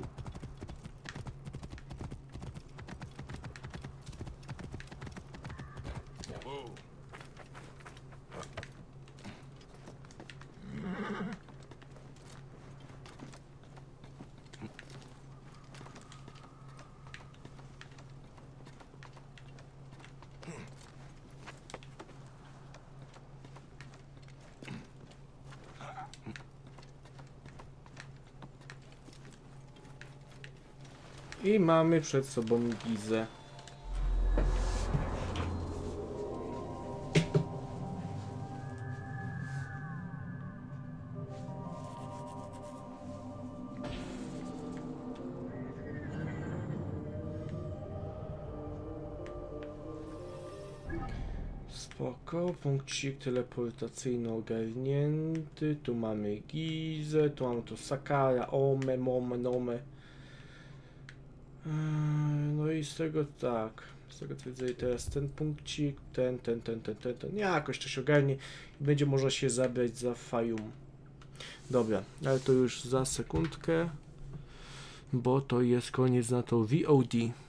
I mamy przed sobą Gizę. Spoko, punkcik teleportacyjny ogarnięty. Tu mamy Gizę, tu mamy to Sakara, Ome, Mome, Nome. No i z tego tak, z tego co widzę teraz ten punkcik, ten. Jakoś to się ogarnie i będzie można się zabrać za Fayum. Dobra, ale to już za sekundkę, bo to jest koniec na to VOD.